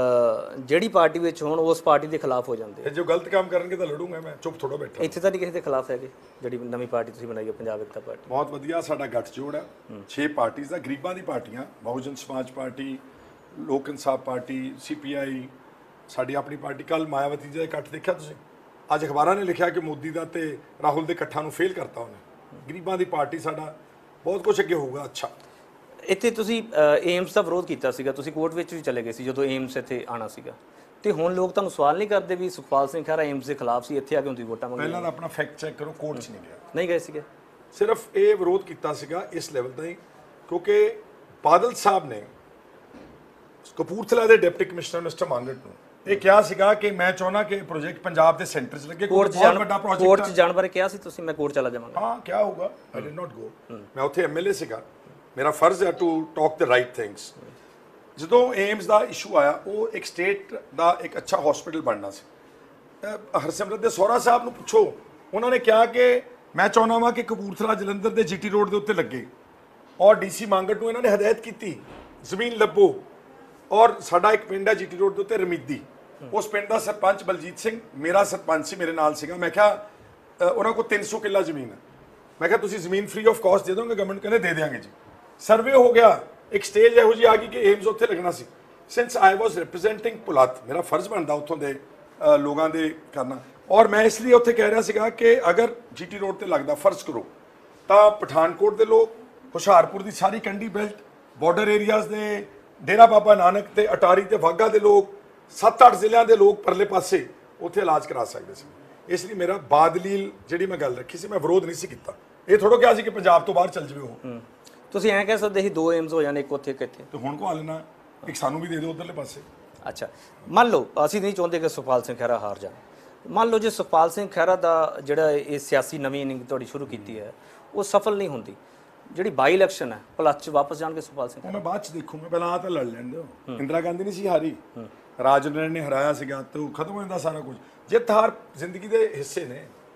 ਜਿਹੜੀ ਪਾਰਟੀ ਵਿੱਚ ਹੋਣ ਉਸ ਪਾਰਟੀ ਦੇ ਖਿਲਾਫ ਹੋ ਜਾਂਦੇ। ਤੇ ਜੋ ਗਲਤ ਕੰਮ ਕਰਨਗੇ ਤਾਂ ਲੜੂੰਗਾ ਮੈਂ, ਚੁੱਪ ਥੋੜਾ ਬੈਠਾ। ਇੱਥੇ ਤਾਂ ਨਹੀਂ ਕਿਸੇ ਦੇ ਖਿਲਾਫ ਹੈਗੇ? ਜਿਹੜੀ ਨਵੀਂ ਪਾਰਟੀ ਤੁਸੀਂ ਬਣਾਈ ਹੈ ਪੰਜਾਬ ਏਕਤਾ ਪਾਰਟੀ, ਬਹੁਤ ਵਧੀਆ ਸਾਡਾ ਗੱਠਜੋੜ ਹੈ, ਛੇ ਪਾਰਟੀਆਂ ਦਾ, ਗਰੀਬਾਂ ਦੀ ਪਾਰਟੀਆਂ, ਬਹੁਜਨ ਸਮਾਜ ਪਾਰਟੀ, ਲੋਕ ਇਨਸਾਫ ਪਾਰਟੀ, ਸੀਪੀਆਈ, ਸਾਡੀ ਆਪਣੀ ਪਾਰਟੀ। ਕੱਲ ਮਾਇਆਵਤੀ ਜੀ ਦਾ ਇਕੱਠ ਦੇਖਿਆ ਤੁਸੀਂ? ਅੱਜ ਅਖਬਾਰਾਂ ਨੇ ਲਿਖਿਆ ਕਿ ਮੋਦੀ ਦਾ ਤੇ ਰਾਹੁਲ ਦੇ ਇਕੱਠਾਂ ਨੂੰ ਫੇਲ ਕਰਤਾ ਉਹਨੇ। ਗਰੀਬਾਂ ਦੀ ਪਾਰਟੀ, ਸਾਡਾ ਬਹੁਤ ਕੁਝ ਅੱਗੇ ਹੋਊਗਾ। ਅੱਛਾ, ਇੱਥੇ ਤੁਸੀਂ ਏਮਸ ਦਾ ਵਿਰੋਧ ਕੀਤਾ ਸੀਗਾ, ਤੁਸੀਂ ਕੋਰਟ ਵਿੱਚ ਵੀ ਚਲੇ ਗਏ ਸੀ ਜਦੋਂ ਏਮਸ ਇੱਥੇ ਆਣਾ ਸੀਗਾ, ਤੇ ਹੁਣ ਲੋਕ ਤੁਹਾਨੂੰ ਸਵਾਲ ਨਹੀਂ ਕਰਦੇ ਵੀ ਸੁਖਪਾਲ ਸਿੰਘ ਖਹਿਰਾ ਏਮਸ ਦੇ ਖਿਲਾਫ ਸੀ, ਇੱਥੇ ਆ ਕੇ ਤੁਸੀਂ ਵੋਟਾਂ ਮੰਗੀਆਂ? ਪਹਿਲਾਂ ਤਾਂ ਆਪਣਾ ਫੈਕਟ ਚੈੱਕ ਕਰੋ, ਕੋਰਟ 'ਚ ਨਹੀਂ ਗਿਆ, ਨਹੀਂ ਗਏ ਸੀਗੇ। ਸਿਰਫ ਇਹ ਵਿਰੋਧ ਕੀਤਾ ਸੀਗਾ ਇਸ ਲੈਵਲ ਦਾ ਹੀ ਕਿਉਂਕਿ ਬਾਦਲ ਸਾਹਿਬ ਨੇ ਕਪੂਰਥਲਾ ਦੇ ਡਿਪਟੀ ਕਮਿਸ਼ਨਰ ਮਿਸਟਰ ਮਾਂਗਟ ਨੂੰ ਇਹ ਕਿਹਾ ਸੀਗਾ ਕਿ ਮੈਂ ਚਾਹੁੰਦਾ ਕਿ ਪ੍ਰੋਜੈਕਟ ਪੰਜਾਬ ਦੇ ਸੈਂਟਰ 'ਚ ਲੱਗੇ, ਕੋਰਟ 'ਚ ਬਹੁਤ ਵੱਡਾ ਪ੍ਰੋਜੈਕਟ। ਕੋਰਟ 'ਚ ਜਾਣ ਬਾਰੇ ਕਿਹਾ ਸੀ ਤੁਸੀਂ? ਮੈਂ ਕੋਰਟ ਚਲਾ ਜਾਵਾਂਗਾ। ਹਾਂ, ਕਿਆ ਹੋਊਗਾ, ਆਈ ਡਿਡ ਨਾਟ ਗੋ, ਮੈਂ ਉੱਥੇ ਐਮਐਲਏ ਸੀਗਾ, ਮੇਰਾ ਫਰਜ਼ ਹੈ to talk the right things. ਜਦੋਂ ਏਮਸ ਦਾ ਇਸ਼ੂ ਆਇਆ, ਉਹ ਇੱਕ ਸਟੇਟ ਦਾ ਇੱਕ ਅੱਛਾ ਹਸਪੀਟਲ ਬਣਨਾ ਸੀ। ਹਰਸਿਮਰਤ ਦੇ ਸਹੁਰਾ ਸਾਹਿਬ ਨੂੰ ਪੁੱਛੋ, ਉਹਨਾਂ ਨੇ ਕਿਹਾ ਕਿ ਮੈਂ ਚਾਹੁੰਦਾ ਵਾਂ ਕਿ ਕਪੂਰਥਲਾ ਜਲੰਧਰ ਦੇ ਜੀਟੀ ਰੋਡ ਦੇ ਉੱਤੇ ਲੱਗੇ, ਔਰ ਡੀਸੀ ਮਾਂਗਟ ਨੂੰ ਇਹਨਾਂ ਨੇ ਹਦਾਇਤ ਕੀਤੀ ਜ਼ਮੀਨ ਲੱਭੋ। ਔਰ ਸਾਡਾ ਇੱਕ ਪਿੰਡ ਹੈ ਜੀਟੀ ਰੋਡ ਦੇ ਉੱਤੇ ਰਮੀਦੀ, ਉਸ ਪਿੰਡ ਦਾ ਸਰਪੰਚ ਬਲਜੀਤ ਸਿੰਘ ਮੇਰਾ ਸਰਪੰਚ ਸੀ, ਮੇਰੇ ਨਾਲ ਸੀਗਾ। ਮੈਂ ਕਿਹਾ ਉਹਨਾਂ ਕੋਲ ਤਿੰਨ ਸੌ ਕਿੱਲਾ ਜ਼ਮੀਨ ਹੈ, ਮੈਂ ਕਿਹਾ ਤੁਸੀਂ ਜ਼ਮੀਨ ਫ੍ਰੀ ਆਫ ਕਾਸਟ ਦੇ ਦੋਗੇ? ਗਵਰਨਮੈਂਟ ਕਹਿੰਦੇ ਦੇ ਦਿਆਂਗੇ ਜੀ। ਸਰਵੇ ਹੋ ਗਿਆ, ਇੱਕ ਸਟੇਜ ਇਹੋ ਜਿਹੀ ਆ ਗਈ ਕਿ ਏਮਸ ਉੱਥੇ ਲੱਗਣਾ ਸੀ। ਸਿੰਸ ਆਈ ਵਾਸ ਰਿਪਰੈਜ਼ੈਂਟਿੰਗ ਪੁਲਾਤ, ਮੇਰਾ ਫਰਜ਼ ਬਣਦਾ ਉੱਥੋਂ ਦੇ ਲੋਕਾਂ ਦੇ ਕਰਨਾ, ਔਰ ਮੈਂ ਇਸ ਲਈ ਉੱਥੇ ਕਹਿ ਰਿਹਾ ਸੀਗਾ ਕਿ ਅਗਰ ਜੀਟੀ ਰੋਡ ਤੇ ਲੱਗਦਾ, ਫਰਜ਼ ਕਰੋ, ਤਾਂ ਪਠਾਨਕੋਟ ਦੇ ਲੋਕ, ਹੁਸ਼ਿਆਰਪੁਰ ਦੀ ਸਾਰੀ ਕੰਢੀ ਬੈਲਟ, ਬਾਰਡਰ ਏਰੀਆਜ਼ ਦੇ, ਡੇਰਾ ਬਾਬਾ ਨਾਨਕ ਤੇ ਅਟਾਰੀ ਤੇ ਵਾਹਗਾ ਦੇ ਲੋਕ, ਸੱਤ ਅੱਠ ਜ਼ਿਲ੍ਹਿਆਂ ਦੇ ਲੋਕ ਪਰਲੇ ਪਾਸੇ ਉੱਥੇ ਇਲਾਜ ਕਰਾ ਸਕਦੇ ਸੀ। ਇਸ ਲਈ ਮੇਰਾ ਬਾਦਲੀਲ ਜਿਹੜੀ ਮੈਂ ਗੱਲ ਰੱਖੀ ਸੀ, ਮੈਂ ਵਿਰੋਧ ਨਹੀਂ ਸੀ ਕੀਤਾ। ਇਹ ਥੋੜ੍ਹਾ ਕਿਹਾ ਸੀ ਕਿ ਪੰਜਾਬ ਤੋਂ ਬਾਹਰ ਚੱਲ ਜਾਵੇ ਉਹ। ਤੁਸੀਂ ਐਂ ਕਹਿ ਸਕਦੇ ਸੀ ਦੋ ਏਮਸ ਹੋ ਜਾਣੇ, ਇੱਕ ਉੱਥੇ ਇੱਕ ਇੱਥੇ, ਤੇ ਹੁਣ ਕੋ ਆ ਲੈਣਾ, ਇੱਕ ਸਾਨੂੰ ਵੀ ਦੇ ਦਿਓ ਉਧਰਲੇ ਪਾਸੇ। ਅੱਛਾ, ਮੰਨ ਲਓ ਅਸੀਂ ਨਹੀਂ ਚਾਹੁੰਦੇ ਕਿ ਸੁਖਪਾਲ ਸਿੰਘ ਖਹਿਰਾ ਹਾਰ ਜਾਣ, ਮੰਨ ਲਓ ਜੇ ਸੁਖਪਾਲ ਸਿੰਘ ਖਹਿਰਾ ਦਾ ਜਿਹੜਾ ਇਹ ਸਿਆਸੀ ਨਵੀਂ ਇਨਿੰਗ ਤੁਹਾਡੀ ਸ਼ੁਰੂ ਕੀਤੀ ਹੈ ਉਹ ਸਫਲ ਨਹੀਂ ਹੁੰਦੀ, ਜਿਹੜੀ ਬਾਈ ਇਲੈਕਸ਼ਨ ਹੈ ਪਲੱਸ 'ਚ ਵਾਪਸ ਜਾਣਗੇ ਸੁਖਪਾਲ ਸਿੰਘ? ਉਹ ਮੈਂ ਬਾਅਦ 'ਚ ਦੇਖੂੰਗਾ, ਪਹਿਲਾਂ ਆ ਤਾਂ ਲੜ ਲੈਣ ਦਿਓ। ਇੰਦਰਾ ਗਾਂਧੀ ਨਹੀਂ ਸੀ ਹਾਰੀ, ਰਾਜ ਨੇ ਹਰਾਇਆ ਸੀਗਾ, ਤੇ ਉਹ ਖਤਮ ਹੋ ਜਾਂਦਾ ਸਾਰਾ ਕੁਝ। ਜਿੱਤ ਹਾਰ ਜ਼ਿੰਦਗੀ ਦੇ ਹਿੱਸੇ ਨੇ,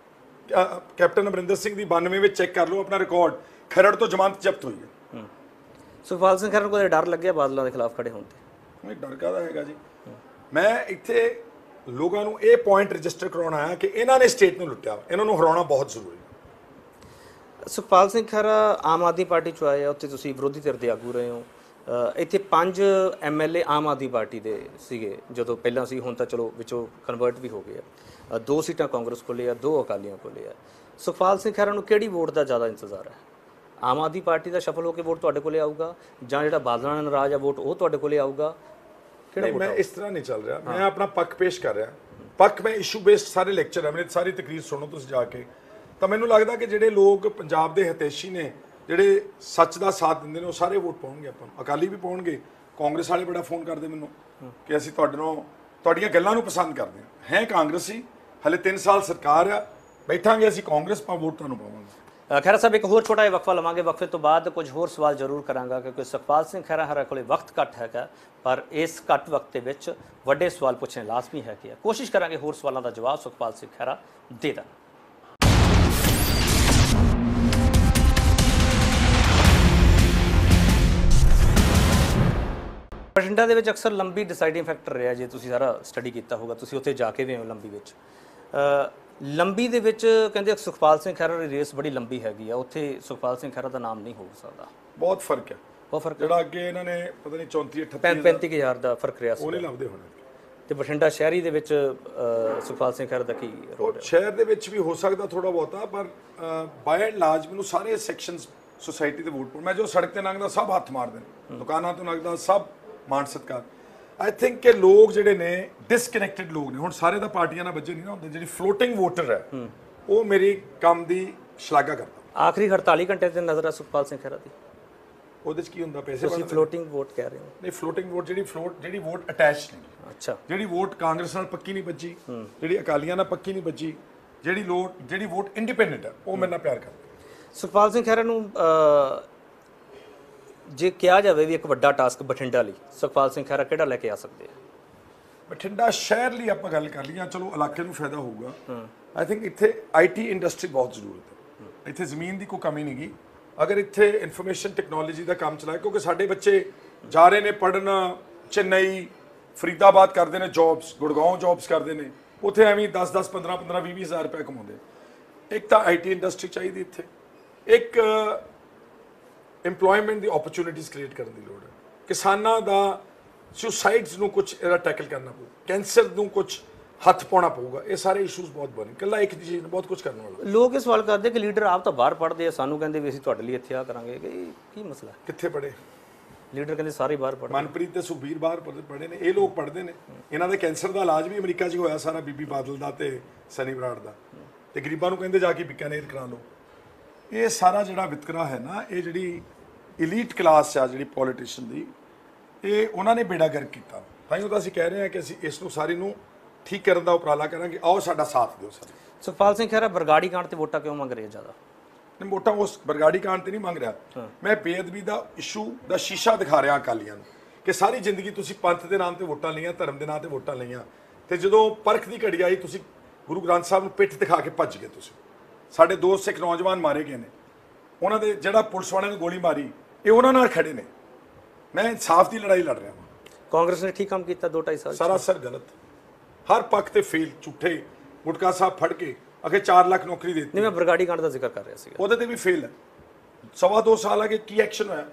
ਅ, ਕੈਪਟਨ ਅਮਰਿੰਦਰ ਸਿੰਘ ਦੀ ਬਾਨਵੇਂ ਵਿੱਚ ਚੈੱਕ ਕਰ ਲਓ ਆਪਣਾ ਰਿਕਾਰਡ, ਖਰੜ ਤੋਂ ਜ਼ਮਾਨਤ ਜ਼ਬਤ ਹੋਈ ਹੈ। ਸੁਖਪਾਲ ਸਿੰਘ ਖਹਿਰਾ ਨੂੰ ਕੋਈ ਡਰ ਲੱਗਿਆ ਬਾਦਲਾਂ ਦੇ ਖਿਲਾਫ ਖੜੇ ਹੋਣ ਤੇ? ਨਹੀਂ, ਡਰ ਕਾਹਦਾ ਹੈਗਾ ਜੀ। ਮੈਂ ਇੱਥੇ ਲੋਕਾਂ ਨੂੰ ਇਹ ਪੁਆਇੰਟ ਰਜਿਸਟਰ ਕਰਾਉਣ ਆਇਆ ਕਿ ਇਹਨਾਂ ਨੇ ਸਟੇਟ ਨੂੰ ਲੁੱਟਿਆ, ਇਹਨਾਂ ਨੂੰ ਹਰਾਉਣਾ ਬਹੁਤ ਜ਼ਰੂਰੀ ਹੈ। ਸੁਖਪਾਲ ਸਿੰਘ ਖਹਿਰਾ ਆਮ ਆਦਮੀ ਪਾਰਟੀ ਚੋਂ ਆਏ ਆ, ਉੱਥੇ ਤੁਸੀਂ ਵਿਰੋਧੀ ਧਿਰ ਦੇ ਆਗੂ ਰਹੇ ਹੋ। ਅ, ਇੱਥੇ ਪੰਜ M L A Aam Aadmi Party ਦੇ ਸੀਗੇ ਜਦੋਂ ਪਹਿਲਾਂ ਸੀ, ਹੁਣ ਤਾਂ ਚਲੋ ਵਿੱਚੋਂ ਕਨਵਰਟ ਵੀ ਹੋ ਗਏ ਆ। ਦੋ ਸੀਟਾਂ ਕਾਂਗਰਸ ਕੋਲੇ ਆ, ਦੋ ਅਕਾਲੀਆਂ ਕੋਲੇ ਆ। ਸੁਖਪਾਲ ਸਿੰਘ ਖਹਿਰਾ ਨੂੰ ਕਿਹੜੀ ਵੋਟ ਦਾ ਜ਼ਿਆਦਾ ਇੰਤਜ਼ਾਰ ਹੈ? ਆਮ ਆਦਮੀ ਪਾਰਟੀ ਦਾ ਸ਼ਫਲ ਹੋ ਕੇ ਵੋਟ ਤੁਹਾਡੇ ਕੋਲੇ ਆਊਗਾ, ਜਾਂ ਜਿਹੜਾ ਬਾਦਲਾਂ ਨਾਲ ਨਾਰਾਜ਼ ਆ ਵੋਟ ਉਹ ਤੁਹਾਡੇ ਕੋਲੇ ਆਊਗਾ? ਕਿਹੜਾ? ਮੈਂ ਇਸ ਤਰ੍ਹਾਂ ਨਹੀਂ ਚੱਲ ਰਿਹਾ, ਮੈਂ ਆਪਣਾ ਪੱਖ ਪੇਸ਼ ਕਰ ਰਿਹਾ। ਪੱਖ ਮੈਂ ਇਸ਼ੂ ਬੇਸਡ ਸਾਰੇ ਲੈਕਚਰ ਹੈ ਮੇਰੇ, ਸਾਰੀ ਤਕਰੀਰ ਸੁਣੋ ਤੁਸੀਂ ਜਾ ਕੇ। ਤਾਂ ਮੈਨੂੰ ਲੱਗਦਾ ਕਿ ਜਿਹੜੇ ਲੋਕ ਪੰਜਾਬ ਦੇ ਹਿਤੈਸ਼ੀ ਨੇ, ਜਿਹੜੇ ਸੱਚ ਦਾ ਸਾਥ ਦਿੰਦੇ ਨੇ, ਉਹ ਸਾਰੇ ਵੋਟ ਪਾਉਣਗੇ ਆਪਾਂ ਨੂੰ। ਅਕਾਲੀ ਵੀ ਪਾਉਣਗੇ, ਕਾਂਗਰਸ ਵਾਲੇ ਬੜਾ ਫੋਨ ਕਰਦੇ ਮੈਨੂੰ ਕਿ ਅਸੀਂ ਤੁਹਾਡੇ ਨਾਲ ਤੁਹਾਡੀਆਂ ਗੱਲਾਂ ਨੂੰ ਪਸੰਦ ਕਰਦੇ ਹਾਂ। ਹੈ ਕਾਂਗਰਸੀ, ਹਲੇ ਤਿੰਨ ਸਾਲ ਸਰਕਾਰ ਆ, ਬੈਠਾਂਗੇ ਅਸੀਂ ਕਾਂਗਰਸ ਪਾ ਵੋਟ ਤੁਹਾਨੂੰ ਪਾਵਾਂਗੇ। ਖਹਿਰਾ ਸਾਹਿਬ, ਇੱਕ ਹੋਰ ਛੋਟਾ ਜਿਹਾ ਵਕਫਾ ਲਵਾਂਗੇ, ਵਕਫੇ ਤੋਂ ਬਾਅਦ ਕੁਝ ਹੋਰ ਸਵਾਲ ਜ਼ਰੂਰ ਕਰਾਂਗਾ ਕਿਉਂਕਿ ਸੁਖਪਾਲ ਸਿੰਘ ਖਹਿਰਾ ਹਰਾ ਕੋਲੇ ਵਕਤ ਘੱਟ ਹੈਗਾ, ਪਰ ਇਸ ਘੱਟ ਵਕਤ ਦੇ ਵਿੱਚ ਵੱਡੇ ਸਵਾਲ ਪੁੱਛਣੇ ਲਾਜ਼ਮੀ ਹੈ ਕਿ ਕੋਸ਼ਿਸ਼ ਕਰਾਂਗੇ ਹੋਰ ਸਵਾਲਾਂ ਦਾ ਜਵਾਬ ਸੁਖਪਾਲ ਸਿੰਘ ਖਹਿਰਾ ਦੇ ਦੇਣ। ਬਠਿੰਡਾ ਦੇ ਵਿੱਚ ਅਕਸਰ ਲੰਬੀ ਡਿਸਾਈਡਿੰਗ ਫੈਕਟਰ ਰਿਹਾ, ਜੇ ਤੁਸੀਂ ਸਾਰਾ ਸਟੱਡੀ ਕੀਤਾ ਹੋਗਾ, ਤੁਸੀਂ ਉੱਥੇ ਜਾ ਕੇ ਵੀ ਹੋ ਲੰਬੀ ਵਿੱਚ। ਲੰਬੀ ਦੇ ਵਿੱਚ ਕਹਿੰਦੇ ਸੁਖਪਾਲ ਸਿੰਘ ਖਹਿਰਾ ਦੀ ਰੇਸ ਬੜੀ ਲੰਬੀ ਹੈਗੀ ਆ, ਉੱਥੇ ਸੁਖਪਾਲ ਸਿੰਘ ਖਹਿਰਾ ਦਾ ਨਾਮ ਨਹੀਂ ਹੋ ਸਕਦਾ। ਬਹੁਤ ਫਰਕ ਹੈ, ਬਹੁਤ ਫਰਕ। ਜਿਹੜਾ ਅੱਗੇ ਇਹਨਾਂ ਨੇ ਪਤਾ ਨਹੀਂ ਚੌਂਤੀ ਅਠੱਤੀ ਪੈਂਤੀ ਕੁ ਹਜ਼ਾਰ ਦਾ ਫਰਕ ਰਿਹਾ ਸੀ, ਉਹ ਨਹੀਂ ਲੱਭਦੇ ਹੋਣੇ। ਤੇ ਬਠਿੰਡਾ ਸ਼ਹਿਰੀ ਦੇ ਵਿੱਚ ਸੁਖਪਾਲ ਸਿੰਘ ਖਹਿਰਾ ਦਾ ਕੀ ਰੋਲ ਹੈ? ਸ਼ਹਿਰ ਦੇ ਵਿੱਚ ਵੀ ਹੋ ਸਕਦਾ ਥੋੜਾ ਬਹੁਤਾ, ਪਰ ਬਾਈ ਐਂਡ ਲਾਰਜ ਮੈਨੂੰ ਸਾਰੇ ਸੈਕਸ਼ਨਸ ਸੋਸਾਇਟੀ ਦੇ ਵੋਟ ਪਾਉਣ। ਮੈਂ ਜੋ ਸੜਕ ਤੇ ਲੰਘਦਾ ਸਭ ਹੱਥ ਮਾਰਦੇ ਨੇ, ਦੁਕਾਨਾਂ ਤੋਂ ਲੰਘਦਾ ਸਭ ਮਾਣ ਸਤਿਕਾਰ। ਆਈ ਥਿੰਕ ਕਿ ਲੋਕ ਜਿਹੜੇ ਨੇ ਡਿਸਕਨੈਕਟਡ ਲੋਕ ਨੇ, ਹੁਣ ਸਾਰੇ ਤਾਂ ਪਾਰਟੀਆਂ ਨਾਲ ਬੱਜੇ ਨਹੀਂ ਨਾ ਹੁੰਦੇ। ਜਿਹੜੀ ਫਲੋਟਿੰਗ ਵੋਟਰ ਹੈ ਉਹ ਮੇਰੀ ਕੰਮ ਦੀ ਸ਼ਲਾਘਾ ਕਰਦਾ। ਆਖਰੀ ਅੜਤਾਲੀ ਘੰਟੇ ਤੇ ਨਜ਼ਰ ਆ ਸੁਖਪਾਲ ਸਿੰਘ ਖਹਿਰਾ ਦੀ, ਉਹਦੇ ਚ ਕੀ ਹੁੰਦਾ? ਪੈਸੇ ਤੁਸੀਂ ਫਲੋਟਿੰਗ ਵੋਟ ਕਹਿ ਰਹੇ ਹੋ? ਨਹੀਂ, ਫਲੋਟਿੰਗ ਵੋਟ ਜਿਹੜੀ ਫਲੋਟ ਜਿਹੜੀ ਵੋਟ ਅਟੈਚ ਨਹੀਂ। ਅੱਛਾ, ਜਿਹੜੀ ਵੋਟ ਕਾਂਗਰਸ ਨਾਲ ਪੱਕੀ ਨਹੀਂ ਵੱਜੀ, ਜਿਹੜੀ ਅਕਾਲੀਆਂ ਨਾਲ ਪੱਕੀ ਨਹੀਂ ਵੱਜੀ, ਜਿਹੜੀ ਲੋਟ ਜਿਹੜੀ ਵੋਟ ਇੰਡੀਪੈਂਡੈਂਟ ਹੈ, ਉਹ ਮੇਰੇ ਨਾਲ ਪਿਆਰ ਕਰਦੀ। ਸੁਖਪਾਲ ਸਿੰਘ ਖਹਿਰਾ ਨੂੰ ਜੇ ਕਿਹਾ ਜਾਵੇ ਵੀ ਇੱਕ ਵੱਡਾ ਟਾਸਕ ਬਠਿੰਡਾ ਲਈ, ਸੁਖਪਾਲ ਸਿੰਘ ਖਹਿਰਾ ਕਿਹੜਾ ਲੈ ਕੇ ਆ ਸਕਦੇ ਆ? ਬਠਿੰਡਾ ਸ਼ਹਿਰ ਲਈ ਆਪਾਂ ਗੱਲ ਕਰ ਲਈਏ, ਚਲੋ ਇਲਾਕੇ ਨੂੰ ਫਾਇਦਾ ਹੋਊਗਾ। ਆਈ ਥਿੰਕ ਇੱਥੇ ਆਈਟੀ ਇੰਡਸਟਰੀ ਬਹੁਤ ਜ਼ਰੂਰਤ ਹੈ, ਇੱਥੇ ਜ਼ਮੀਨ ਦੀ ਕੋਈ ਕਮੀ ਨਹੀਂ ਗੀ। ਅਗਰ ਇੱਥੇ ਇਨਫੋਰਮੇਸ਼ਨ ਟੈਕਨੋਲੋਜੀ ਦਾ ਕੰਮ ਚਲਾਏ, ਕਿਉਂਕਿ ਸਾਡੇ ਬੱਚੇ ਜਾ ਰਹੇ ਨੇ ਪੜ੍ਹਨ ਚੇਨਈ, ਫਰੀਦਾਬਾਦ ਕਰਦੇ ਨੇ ਜੌਬਸ, ਗੁੜਗਾਉਂ ਜੌਬਸ ਕਰਦੇ ਨੇ, ਉੱਥੇ ਐਵੇਂ ਦਸ ਦਸ ਪੰਦਰਾਂ ਪੰਦਰਾਂ ਵੀਹ ਵੀਹ ਹਜ਼ਾਰ ਰੁਪਏ ਕਮਾਉਂਦੇ। ਇੱਕ ਤਾਂ ਆਈਟੀ ਇੰਡਸਟਰੀ ਚਾਹੀਦੀ ਇੱਥੇ, ਇੱਕ ਇੰਪਲੋਇਮੈਂਟ ਦੀ ਓਪਰਚੁਨਿਟੀਜ਼ ਕ੍ਰੀਏਟ ਕਰਨ ਦੀ ਲੋੜ ਹੈ। ਕਿਸਾਨਾਂ ਦਾ ਸੁਸਾਈਡਸ ਨੂੰ ਕੁਝ ਇਹਦਾ ਟੈਕਲ ਕਰਨਾ ਪਊ, ਕੈਂਸਰ ਨੂੰ ਕੁਝ ਹੱਥ ਪਾਉਣਾ ਪਊਗਾ। ਇਹ ਸਾਰੇ ਇਸ਼ੂਜ਼ ਬਹੁਤ ਬਣੇ, ਇਕੱਲਾ ਇੱਕ ਚੀਜ਼ ਨੂੰ ਬਹੁਤ ਕੁਝ ਕਰਨ ਵਾਲਾ। ਲੋਕ ਇਹ ਸਵਾਲ ਕਰਦੇ ਕਿ ਲੀਡਰ ਆਪ ਤਾਂ ਬਾਹਰ ਪੜ੍ਹਦੇ ਆ, ਸਾਨੂੰ ਕਹਿੰਦੇ ਵੀ ਅਸੀਂ ਤੁਹਾਡੇ ਲਈ ਇੱਥੇ ਆ ਕਰਾਂਗੇ, ਕਿ ਕੀ ਮਸਲਾ? ਕਿੱਥੇ ਪੜ੍ਹੇ ਲੀਡਰ? ਕਹਿੰਦੇ ਸਾਰੇ ਬਾਹਰ ਪੜ੍ਹਦੇ। ਮਨਪ੍ਰੀਤ ਤੇ ਸੁਖਬੀਰ ਬਾਹਰ ਪੜ੍ਹੇ ਨੇ, ਇਹ ਲੋਕ ਪੜ੍ਹਦੇ ਨੇ। ਇਹਨਾਂ ਦੇ ਕੈਂਸਰ ਦਾ ਇਲਾਜ ਵੀ ਅਮਰੀਕਾ 'ਚ ਹੋਇਆ ਸਾਰਾ, ਬੀਬੀ ਬਾਦਲ ਦਾ ਤੇ ਸਨੀ ਬਰਾੜ ਦਾ। ਤੇ ਗਰੀਬਾਂ ਨੂੰ ਕਹਿੰਦੇ ਜਾ ਕੇ ਬੀਕਾਨੇਰ ਕਰਾ ਲਓ। ਇਹ ਸਾਰਾ ਜਿਹੜਾ ਵਿਤਕਰਾ ਹੈ ਨਾ, ਇਹ ਜਿਹੜੀ ਇਲੀਟ ਕਲਾਸ ਆ ਜਿਹੜੀ ਪੋਲੀਟੀਸ਼ੀਅਨ ਦੀ, ਇਹ ਉਹਨਾਂ ਨੇ ਬੇੜਾ ਗਰਕ ਕੀਤਾ। ਤਾਂ ਹੀ ਉਹ ਤਾਂ ਅਸੀਂ ਕਹਿ ਰਹੇ ਹਾਂ ਕਿ ਅਸੀਂ ਇਸ ਨੂੰ ਸਾਰੀ ਨੂੰ ਠੀਕ ਕਰਨ ਦਾ ਉਪਰਾਲਾ ਕਰਾਂਗੇ। ਆਓ ਸਾਡਾ ਸਾਥ ਦਿਓ ਸਾਰੇ। ਸੁਖਪਾਲ ਸਿੰਘ ਖਹਿਰਾ ਬਰਗਾੜੀ ਕਾਂਡ ਤੇ ਵੋਟਾਂ ਕਿਉਂ ਮੰਗ ਰਹੇ ਜ਼ਿਆਦਾ? ਨਹੀਂ, ਵੋਟਾਂ ਉਸ ਬਰਗਾੜੀ ਕਾਂਡ ਤੇ ਨਹੀਂ ਮੰਗ ਰਿਹਾ ਮੈਂ, ਬੇਅਦਬੀ ਦਾ ਇਸ਼ੂ ਦਾ ਸ਼ੀਸ਼ਾ ਦਿਖਾ ਰਿਹਾ ਅਕਾਲੀਆਂ ਨੂੰ ਕਿ ਸਾਰੀ ਜ਼ਿੰਦਗੀ ਤੁਸੀਂ ਪੰਥ ਦੇ ਨਾਮ ਤੇ ਵੋਟਾਂ ਲਈਆਂ, ਧਰਮ ਦੇ ਨਾਮ ਤੇ ਵੋਟਾਂ ਲਈਆਂ, ਤੇ ਜਦੋਂ ਪਰਖ ਦੀ ਘੜੀ ਆਈ ਤੁਸੀਂ ਗੁਰੂ ਗ੍ਰੰਥ ਸਾਹਿਬ ਨੂੰ ਪਿੱਠ ਦਿਖਾ ਕੇ ਭੱਜ ਗਏ। ਤੁਸੀਂ ਸਾਡੇ ਦੋ ਸਿੱਖ ਨੌਜਵਾਨ ਮਾਰੇ ਗਏ ਨੇ, ਉਹਨਾਂ ਦੇ ਜਿਹੜਾ ਪੁਲਿਸ ਵਾਲਿਆਂ ਨੇ ਗੋਲੀ ਮਾਰੀ, ਇਹ ਉਹਨਾਂ ਨਾਲ ਖੜੇ ਨੇ। ਮੈਂ ਇਨਸਾਫ ਦੀ ਲੜਾਈ ਲੜ ਰਿਹਾ ਹਾਂ। ਕਾਂਗਰਸ ਨੇ ਠੀਕ ਕੰਮ ਕੀਤਾ ਦੋ ਢਾਈ ਸਾਲ? ਸਰਾਸਰ ਗਲਤ, ਹਰ ਪੱਖ ਤੇ ਫੇਲ, ਝੂਠੇ। ਗੁਟਕਾ ਸਾਹਿਬ ਫੜ ਕੇ ਅਗੇ ਚਾਰ ਲੱਖ ਨੌਕਰੀ ਦੇ ਦਿੱਤੀ। ਨਹੀਂ, ਮੈਂ ਬਰਗਾੜੀ ਕਾਂਡ ਦਾ ਜ਼ਿਕਰ ਕਰ ਰਿਹਾ ਸੀ, ਉਹਦੇ ਤੇ ਵੀ ਫੇਲ ਹੈ। ਸਵਾ ਦੋ ਸਾਲ ਅਗੇ ਕੀ ਐਕਸ਼ਨ ਹੋਇਆ?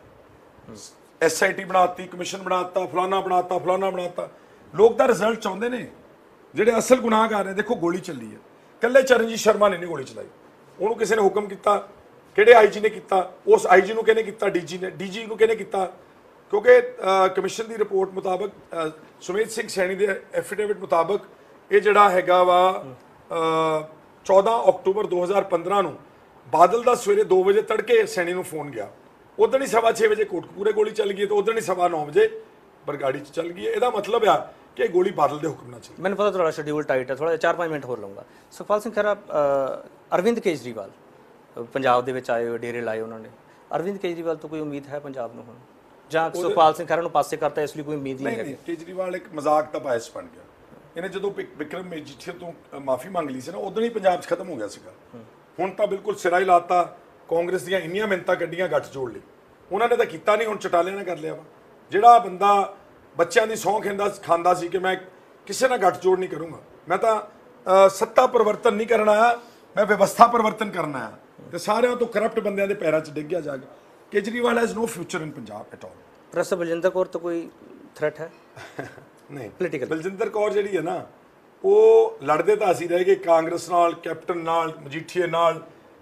ਐਸ ਆਈ ਟੀ ਬਣਾਤੀ, ਕਮਿਸ਼ਨ ਬਣਾਤਾ, ਫਲਾਨਾ ਬਣਾਤਾ, ਫਲਾਨਾ ਬਣਾਤਾ। ਲੋਕ ਦਾ ਰਿਜ਼ਲਟ ਚਾਹੁੰਦੇ ਨੇ। ਜਿਹੜੇ ਅਸਲ ਗੁਨਾਹਗਾਰ ਨੇ, ਦੇਖੋ ਗੋਲੀ ਚੱਲੀ ਹੈ, ਕੱਲੇ ਚਰਨਜੀਤ ਸ਼ਰਮਾ ਨੇ ਨਹੀਂ ਗੋਲੀ ਚਲਾਈ, ਉਹਨੂੰ ਕਿਸੇ ਨੇ ਹੁਕਮ ਕੀਤਾ। ਕਿਹੜੇ ਆਈ ਜੀ ਨੇ ਕੀਤਾ? ਉਸ ਆਈ ਜੀ ਨੂੰ ਕਿਹਨੇ ਕੀਤਾ? ਡੀ ਜੀ ਨੇ। ਡੀ ਜੀ ਨੂੰ ਕਿਹਨੇ ਕੀਤਾ? ਕਿਉਂਕਿ ਕਮਿਸ਼ਨ ਦੀ ਰਿਪੋਰਟ ਮੁਤਾਬਕ, ਸੁਮੇਧ ਸਿੰਘ ਸੈਣੀ ਦੇ ਐਫੀਡੇਵਿਟ ਮੁਤਾਬਕ, ਇਹ ਜਿਹੜਾ ਹੈਗਾ ਵਾ ਚੌਦਾਂ ਅਕਤੂਬਰ ਦੋ ਹਜ਼ਾਰ ਪੰਦਰਾਂ ਨੂੰ ਬਾਦਲ ਦਾ ਸਵੇਰੇ ਦੋ ਵਜੇ ਤੜਕੇ ਸੈਣੀ ਨੂੰ ਫੋਨ ਗਿਆ। ਉਦੋਂ ਹੀ ਸਵਾ ਛੇ ਵਜੇ ਕੋਟਕਪੂਰੇ ਗੋਲੀ ਚੱਲ ਗਈ, ਤੇ ਉਦੋਂ ਹੀ ਸਵਾ ਨੌ ਵਜੇ ਬਰਗਾੜੀ 'ਚ ਚੱਲ ਗਈ। ਇਹਦਾ ਮਤਲਬ ਆ ਕਿ ਗੋਲੀ ਬਾਦਲ ਦੇ ਹੁਕਮ ਨਾਲ ਚੱਲੀ। ਮੈਨੂੰ ਪਤਾ ਤੁਹਾਡਾ ਸ਼ਡਿਊਲ ਟਾਈਟ ਹੈ, ਥੋੜਾ ਜਿਹਾ ਚਾਰ ਪੰਜ ਮਿੰਟ ਹੋਰ ਲਵਾਂਗਾ। ਸੁਖਪਾਲ ਸਿੰਘ ਖਹਿਰਾ, ਅਰਵਿੰਦ ਕੇਜਰੀਵਾਲ ਪੰਜਾਬ ਦੇ ਵਿੱਚ ਆਏ ਹੋਏ, ਡੇਰੇ ਲਾਏ ਉਹਨਾਂ ਨੇ। ਅਰਵਿੰਦ ਕੇਜਰੀਵਾਲ ਤੋਂ ਕੋਈ ਉਮੀਦ ਹੈ ਪੰਜਾਬ ਨੂੰ ਹੁਣ, ਜਾਂ ਸੁਖਪਾਲ ਸਿੰਘ ਖਹਿਰਾ ਨੂੰ ਪਾਸੇ ਕਰਤਾ ਇਸ ਲਈ ਕੋਈ ਉਮੀਦ ਨਹੀਂ ਹੈ? ਕੇਜਰੀਵਾਲ ਇੱਕ ਮਜ਼ਾਕ ਦਾ ਬਾਇਸ ਬਣ ਗਿਆ। ਇਹਨੇ ਜਦੋਂ ਵਿਕ- ਵਿਕਰਮ ਮਜੀਠੀਆ ਤੋਂ ਮਾਫੀ ਮੰਗ ਲਈ ਸੀ ਨਾ, ਉਦੋਂ ਹੀ ਪੰਜਾਬ 'ਚ ਖਤਮ ਹੋ ਗਿਆ ਸੀਗਾ। ਹੁਣ ਤਾਂ ਬਿਲਕੁਲ ਸਿਰਾ ਹੀ ਲਾਤਾ, ਕਾਂਗਰਸ ਦੀਆਂ ਇੰਨੀਆਂ ਮਿੰਨਤਾਂ ਕੱਢੀਆਂ ਗੱਠ ਜੋੜ ਲਈ, ਉਹਨਾਂ ਨੇ ਤਾਂ ਕੀਤਾ ਨਹੀਂ, ਹੁਣ ਚਟਾਲੇ ਨੇ ਕਰ ਲਿਆ ਵਾ। ਜਿਹੜਾ ਬੰਦਾ ਬੱਚਿਆਂ ਦੀ ਸਹੁੰ ਖਾਂਦਾ ਖਾਂਦਾ ਸੀ ਕਿ ਮੈਂ ਕਿਸੇ ਨਾਲ ਗੱਠ ਜੋੜ ਨਹੀਂ ਕਰੂੰਗਾ, ਮੈਂ ਤਾਂ ਅ, ਸੱਤਾ ਪਰਿਵਰਤਨ ਨਹੀਂ ਕਰਨਾ ਆ, ਮੈਂ ਵਿਵਸਥਾ ਪਰਿਵਰਤਨ ਕਰਨਾ ਆ, ਤੇ ਸਾਰਿਆਂ ਤੋਂ ਕਰਪਟ ਬੰਦਿਆਂ ਦੇ ਪੈਰਾਂ 'ਚ ਡਿੱਗ ਗਿਆ ਜਾ ਕੇ। Kejriwal has no future in Punjab at all. Professor Baljinder Kaur ਤੋਂ ਕੋਈ ਥ੍ਰੈਟ ਹੈ? ਨਹੀਂ, Political। ਬਲਜਿੰਦਰ ਕੌਰ ਜਿਹੜੀ ਹੈ ਨਾ, ਉਹ ਲੜਦੇ ਤਾਂ ਅਸੀਂ ਰਹਿ ਗਏ ਕਾਂਗਰਸ ਨਾਲ, ਕੈਪਟਨ ਨਾਲ, ਮਜੀਠੀਏ ਨਾਲ,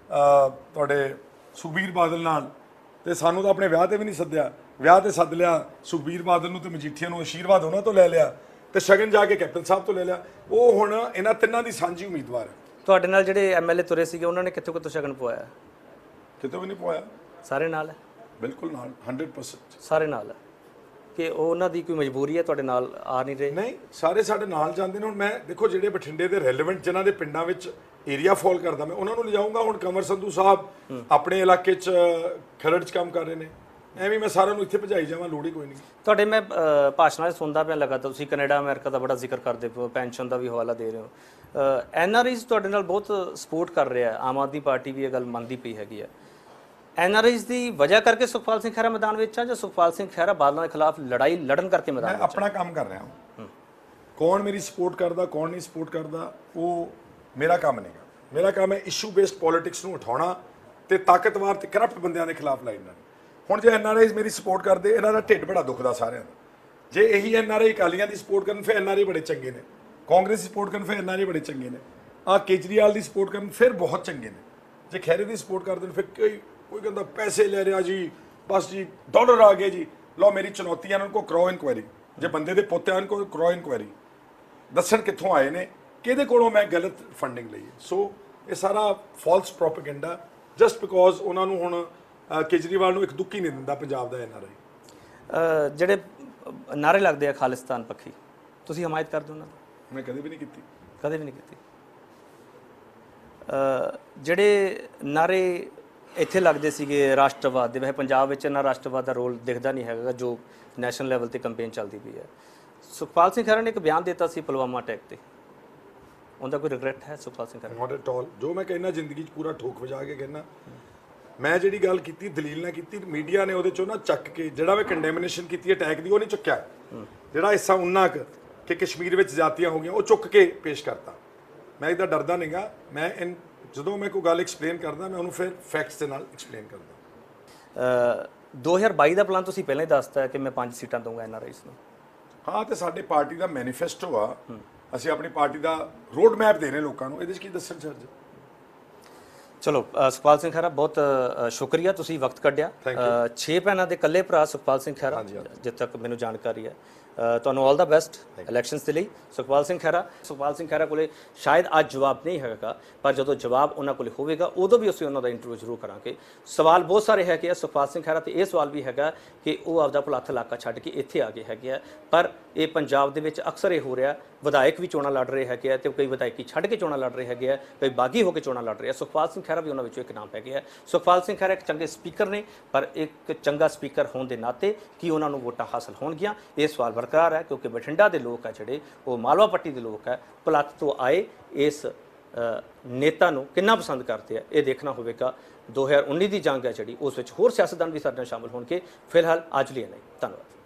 ਅ, ਤੁਹਾਡੇ ਸੁਖਬੀਰ ਬਾਦਲ ਨਾਲ, ਤੇ ਸਾਨੂੰ ਤਾਂ ਆਪਣੇ ਵਿਆਹ ਤੇ ਵੀ ਨਹੀਂ ਸੱਦਿਆ। ਵਿਆਹ ਤੇ ਸੱਦ ਲਿਆ ਸੁਖਬੀਰ ਬਾਦਲ ਨੂੰ ਤੇ ਮਜੀਠੀਆ ਨੂੰ, ਆਸ਼ੀਰਵਾਦ ਉਹਨਾਂ ਤੋਂ ਲੈ ਲਿਆ, ਤੇ ਸ਼ਗਨ ਜਾ ਕੇ ਕੈਪਟਨ ਸਾਹਿਬ ਤੋਂ ਲੈ ਲਿਆ। ਉਹ ਹੁਣ ਇਹਨਾਂ ਤਿੰਨਾਂ ਦੀ ਸਾਂਝੀ ਉਮੀਦਵਾਰ ਹੈ। ਤੁਹਾਡੇ ਨਾਲ ਜਿਹੜੇ ਐਮਐਲਏ ਤੁਰੇ ਸੀਗੇ ਉਹਨਾਂ ਨੇ ਕਿੱਥੋਂ ਕਿੱਥੋਂ ਸ਼ਗਨ ਪਵਾਇਆ? ਕਿਤੋਂ ਵੀ ਨਹੀਂ ਪਵਾਇਆ। ਸਾਰੇ ਨਾਲ ਹੈ? ਬਿਲਕੁਲ ਨਾਲ, ਹੰਡਰਡ ਪਰਸੈਂਟ ਸਾਰੇ ਨਾਲ ਹੈ ਕਿ ਉਹ ਉਹਨਾਂ ਦੀ ਕੋਈ ਮਜਬੂਰੀ ਹੈ ਤੁਹਾਡੇ ਨਾਲ ਆ ਨਹੀਂ ਰਹੇ? ਨਹੀਂ, ਸਾਰੇ ਸਾਡੇ ਨਾਲ ਜਾਂਦੇ ਨੇ। ਹੁਣ ਮੈਂ ਦੇਖੋ ਜਿਹੜੇ ਬਠਿੰਡੇ ਦੇ ਰੈਲੇਵੈਂਟ ਜਿਨ੍ਹਾਂ ਦੇ ਪਿੰਡਾਂ ਵਿੱਚ ਏਰੀਆ ਫਾਲ ਕਰਦਾ, ਮੈਂ ਉਹਨਾਂ ਨੂੰ ਲਿਜਾਊਂਗਾ। ਹੁਣ ਕੰਵਰ ਸੰਧੂ ਸਾਹਿਬ ਆਪਣੇ ਇਲਾਕੇ 'ਚ ਖਰੜ 'ਚ ਕੰਮ ਕਰ ਰਹੇ ਨੇ, ਐਵੇਂ ਮੈਂ ਸਾਰਿਆਂ ਨੂੰ ਇੱਥੇ ਭਜਾਈ ਜਾਵਾਂ, ਲੋੜ ਹੀ ਕੋਈ ਨਹੀਂ। ਤੁਹਾਡੇ ਮੈਂ ਅ, ਭਾਸ਼ਣਾਂ 'ਚ ਸੁਣਦਾ ਪਿਆ ਲਗਾਤਾਰ ਤੁਸੀਂ ਕੈਨੇਡਾ ਅਮਰੀਕਾ ਦਾ ਬੜਾ ਜ਼ਿਕਰ ਕਰਦੇ ਪਏ ਹੋ, ਪੈਨਸ਼ਨ ਦਾ ਵੀ ਹਵਾਲਾ ਦੇ ਰਹੇ ਹੋ। ਐਨਆਰਆਈਜ਼ ਤੁਹਾਡੇ ਨਾਲ ਬਹੁਤ ਸਪੋਰਟ ਕਰ ਰਿਹਾ, ਆਮ ਆਦਮੀ ਪਾਰਟੀ ਵੀ ਇਹ ਗੱਲ ਮੰਨਦੀ ਪਈ ਹੈਗੀ ਹੈ। ਐਨਆਰਆਈਜ਼ ਦੀ ਵਜ੍ਹਾ ਕਰਕੇ ਸੁਖਪਾਲ ਸਿੰਘ ਖਹਿਰਾ ਮੈਦਾਨ ਵਿੱਚ ਆ, ਜਾਂ ਸੁਖਪਾਲ ਸਿੰਘ ਖਹਿਰਾ ਬਾਦਲਾਂ ਦੇ ਖਿਲਾਫ ਲੜਾਈ ਲੜਨ ਕਰਕੇ ਮੈਦਾਨ ਮੈਂ ਵਿੱਚ? ਆਪਣਾ ਕੰਮ ਕਰ ਰਿਹਾ ਹਾਂ। ਕੌਣ ਮੇਰੀ ਸਪੋਰਟ ਕਰਦਾ, ਕੌਣ ਨਹੀਂ ਸਪੋਰਟ ਕਰਦਾ, ਉਹ ਮੇਰਾ ਕੰਮ ਨਹੀਂਗਾ। ਮੇਰਾ ਕੰਮ ਹੈ ਇਸ਼ੂ ਬੇਸਡ ਪੋਲਿਟਿਕਸ ਨੂੰ ਉਠਾਉਣਾ ਤੇ ਤਾਕਤਵਰ ਤੇ ਕਰਪਟ ਬੰਦਿਆਂ ਦੇ ਖਿਲਾਫ ਲੜਨਾ। ਹੁਣ ਜੇ ਐਨਆਰਆਈਜ਼ ਮੇਰੀ ਸਪੋਰਟ ਕਰਦੇ, ਇਹਨਾਂ ਦਾ ਢਿੱਡ ਬੜਾ ਦੁਖਦਾ ਸਾਰਿਆਂ ਦਾ। ਜੇ ਇਹੀ ਐਨਆਰਆਈ ਅਕਾਲੀਆਂ ਦੀ ਸਪੋਰਟ ਕਰਨ, ਫਿਰ ਐਨਆਰਆਈ ਬੜੇ ਚੰਗੇ ਨੇ। ਕਾਂਗਰਸ ਦੀ ਸਪੋਰਟ ਕਰਨ, ਫਿਰ ਐਨਆਰਆਈ ਬੜੇ ਚੰਗੇ ਨੇ। ਆਹ ਕੇਜਰੀਵਾਲ ਦੀ ਸਪੋਰਟ ਕਰਨ, ਫਿਰ ਬਹੁਤ ਚੰਗੇ ਨੇ। ਜੇ ਖਹਿਰੇ ਦੀ ਸਪੋਰਟ ਕਰਦੇ ਨੇ, ਫਿਰ ਕੋਈ ਕੋਈ ਕਹਿੰਦਾ ਪੈਸੇ ਲੈ ਰਿਹਾ ਜੀ, ਬਸ ਜੀ ਡਾਲਰ ਆ ਗਏ ਜੀ, ਲਓ ਮੇਰੀ ਚੁਣੌਤੀ ਹੈ ਇਹਨਾਂ ਨੂੰ, ਕਰਾਓ ਇਨਕੁਆਇਰੀ। ਜੇ ਬੰਦੇ ਦੇ ਪੋਤੇ ਆਣ ਕੋ ਕਰਾਓ ਇਨਕੁਆਇਰੀ, ਦੱਸਣ ਕਿੱਥੋਂ ਆਏ ਨੇ, ਕਿਹਦੇ ਕੋਲੋਂ ਮੈਂ ਗਲਤ ਫੰਡਿੰਗ ਲਈ। ਸੋ ਇਹ ਸਾਰਾ ਫਾਲਸ ਪ੍ਰੋਪੇਗੈਂਡਾ, ਜਸਟ ਬਿਕੋਜ਼ ਉਹਨਾਂ ਨੂੰ ਹੁਣ ਕੇਜਰੀਵਾਲ ਨੂੰ ਇੱਕ ਦੁੱਖ ਹੀ ਨਹੀਂ ਦਿੰਦਾ ਪੰਜਾਬ ਦਾ ਐਨਆਰਆਈ। ਜਿਹੜੇ ਨਾਰੇ ਲੱਗਦੇ ਆ ਖਾਲਿਸਤਾਨ ਪੱਖੀ, ਤੁਸੀਂ ਹਮਾਇਤ ਕਰਦੇ ਹੋ ਉਹਨਾਂ ਦੀ? ਮੈਂ ਕਦੇ ਵੀ ਨਹੀਂ ਕੀਤੀ। ਕਦੇ ਵੀ ਨਹੀਂ ਕੀਤੀ। ਜਿਹੜੇ ਨਾਰੇ ਇੱਥੇ ਲੱਗਦੇ ਸੀਗੇ ਰਾਸ਼ਟਰਵਾਦ ਦੇ, ਵੈਸੇ ਪੰਜਾਬ ਵਿੱਚ ਨਾ ਰਾਸ਼ਟਰਵਾਦ ਦਾ ਰੋਲ ਦਿਖਦਾ ਨਹੀਂ ਹੈਗਾ ਜੋ ਨੈਸ਼ਨਲ ਲੈਵਲ ਤੇ ਕੰਪੇਨ ਚੱਲਦੀ ਪਈ ਹੈ। ਸੁਖਪਾਲ ਸਿੰਘ ਖਹਿਰਾ ਨੇ ਇੱਕ ਬਿਆਨ ਦਿੱਤਾ ਸੀ ਪੁਲਵਾਮਾ ਅਟੈਕ ਤੇ, ਉਹਦਾ ਕੋਈ ਰਿਗਰੈਟ ਹੈ Sukhpal Singh Khaira? Not at all. ਜੋ ਮੈਂ ਕਹਿੰਦਾ ਜ਼ਿੰਦਗੀ 'ਚ ਪੂਰਾ ਠੋਕ ਵਜਾ ਕੇ ਕਹਿੰਦਾ, ਮੈਂ ਜਿਹੜੀ ਗੱਲ ਕੀਤੀ ਦਲੀਲ ਨਾਲ ਕੀਤੀ, ਮੀਡੀਆ ਨੇ ਉਹਦੇ 'ਚੋਂ ਨਾ ਚੱਕ ਕੇ, ਜਿਹੜਾ ਮੈਂ ਕੰਡੈਮਨੇਸ਼ਨ ਕੀਤੀ ਅਟੈਕ ਦੀ, ਉਹ ਨਹੀਂ ਚੁੱਕਿਆ। ਜਿਹੜਾ ਹਿੱਸਾ ਉਨਾ ਕੁ ਕਿ ਕਸ਼ਮੀਰ ਵਿੱਚ ਜਾਤੀਆਂ ਹੋ ਗਈਆਂ, ਉਹ ਚੁੱਕ ਕੇ ਪੇਸ਼ ਕਰਤਾ। ਮੈਂ ਇਹਦਾ ਡਰਦਾ ਨਹੀਂਗਾ। ਮੈਂ ਇਨ ਜਦੋਂ ਮੈਂ ਕੋਈ ਗੱਲ ਐਕਸਪਲੇਨ ਕਰਦਾ, ਮੈਂ ਉਹਨੂੰ ਫਿਰ ਫੈਕਟਸ ਦੇ ਨਾਲ ਐਕਸਪਲੇਨ ਕਰਦਾ। ਦੋ ਹਜ਼ਾਰ ਬਾਈ ਦਾ ਪਲਾਨ ਤੁਸੀਂ ਪਹਿਲਾਂ ਹੀ ਦੱਸਤਾ ਕਿ ਮੈਂ ਪੰਜ ਸੀਟਾਂ ਦਊਂਗਾ ਐਨਆਰਆਈਜ਼ ਨੂੰ। ਹਾਂ, ਤੇ ਸਾਡੇ ਪਾਰਟੀ ਦਾ ਮੈਨੀਫੈਸਟੋ ਆ, ਅਸੀਂ ਆਪਣੀ ਪਾਰਟੀ ਦਾ ਰੋਡ ਮੈਪ ਦੇ ਰਹੇ ਲੋਕਾਂ ਨੂੰ, ਇਹਦੇ 'ਚ ਕੀ ਦੱਸਣ ਚਾਹੀਦਾ। ਚਲੋ ਸੁਖਪਾਲ ਸਿੰਘ ਖਹਿਰਾ, ਬਹੁਤ ਸ਼ੁਕਰੀਆ ਤੁਸੀਂ ਵਕਤ ਕੱਢਿਆ। ਛੇ ਭੈਣਾਂ ਦੇ ਇਕੱਲੇ ਭਰਾ ਸੁਖਪਾਲ ਸਿੰਘ ਖਹਿਰਾ, ਜਿੱਥੇ ਤੱਕ ਮੈਨੂੰ ਜਾਣਕਾਰੀ ਹੈ। ਤੁਹਾਨੂੰ ਆਲ ਦਾ ਬੈਸਟ ਇਲੈਕਸ਼ਨਸ ਦੇ ਲਈ। ਸੁਖਪਾਲ ਸਿੰਘ ਖਹਿਰਾ ਸੁਖਪਾਲ ਸਿੰਘ ਖਹਿਰਾ ਕੋਲੇ ਸ਼ਾਇਦ ਅੱਜ ਜਵਾਬ ਨਹੀਂ ਹੈਗਾ, ਪਰ ਜਦੋਂ ਜਵਾਬ ਉਹਨਾਂ ਕੋਲੇ ਹੋਵੇਗਾ ਉਦੋਂ ਵੀ ਅਸੀਂ ਉਹਨਾਂ ਦਾ ਇੰਟਰਵਿਊ ਜ਼ਰੂਰ ਕਰਾਂਗੇ। ਸਵਾਲ ਬਹੁਤ ਸਾਰੇ ਹੈਗੇ ਆ ਸੁਖਪਾਲ ਸਿੰਘ ਖਹਿਰਾ ਤੇ, ਇਹ ਸਵਾਲ ਵੀ ਹੈਗਾ ਕਿ ਉਹ ਆਪਦਾ ਭੁਲੱਥ ਇਲਾਕਾ ਛੱਡ ਕੇ ਇੱਥੇ ਆ ਗਏ ਹੈਗੇ ਆ, ਪਰ ਇਹ ਪੰਜਾਬ ਦੇ ਵਿੱਚ ਅਕਸਰ ਇਹ ਹੋ ਰਿਹਾ, ਵਿਧਾਇਕ ਵੀ ਚੋਣਾਂ ਲੜ ਰਹੇ ਹੈਗੇ ਆ ਤੇ ਕਈ ਵਿਧਾਇਕੀ ਛੱਡ ਕੇ ਚੋਣਾਂ ਲੜ ਰਹੇ ਹੈਗੇ ਆ, ਕਈ ਬਾਗੀ ਹੋ ਕੇ ਚੋਣਾਂ ਲੜ ਰਹੇ ਆ। ਸੁਖਪਾਲ ਸਿੰਘ ਖਹਿਰਾ ਵੀ ਉਹਨਾਂ ਵਿੱਚੋਂ ਇੱਕ ਨਾਮ ਹੈਗੇ ਆ। ਸੁਖਪਾਲ ਸਿੰਘ ਖਹਿਰਾ ਇੱਕ ਚੰਗੇ ਸਪੀਕਰ ਨੇ, ਪਰ ਇੱਕ ਚੰਗਾ ਸਪੀਕਰ ਹੋਣ ਦੇ ਨਾਤੇ ਕੀ ਉਹਨਾਂ ਨੂੰ ਵੋਟਾਂ ਹਾਸਲ ਹੋਣਗੀਆਂ, ਇਹ ਸਵਾਲ ਬਰਕਰਾਰ ਹੈ, ਕਿਉਂਕਿ ਬਠਿੰਡਾ ਦੇ ਲੋਕ ਆ ਜਿਹੜੇ, ਉਹ ਮਾਲਵਾ ਪੱਟੀ ਦੇ ਲੋਕ ਹੈ, ਭੁਲੱਥ ਤੋਂ ਆਏ ਇਸ ਨੇਤਾ ਨੂੰ ਕਿੰਨਾ ਪਸੰਦ ਕਰਦੇ ਆ, ਇਹ ਦੇਖਣਾ ਹੋਵੇਗਾ। ਦੋ ਹਜ਼ਾਰ ਉੱਨੀ ਦੀ ਜੰਗ ਹੈ ਜਿਹੜੀ, ਉਸ ਵਿੱਚ ਹੋਰ ਸਿਆਸਤਦਾਨ ਵੀ ਸਾਡੇ ਨਾਲ ਸ਼ਾਮਲ ਹੋਣਗੇ। ਫਿਲਹਾਲ ਅੱਜ ਲਈ ਨਹੀਂ। ਧੰਨਵਾਦ।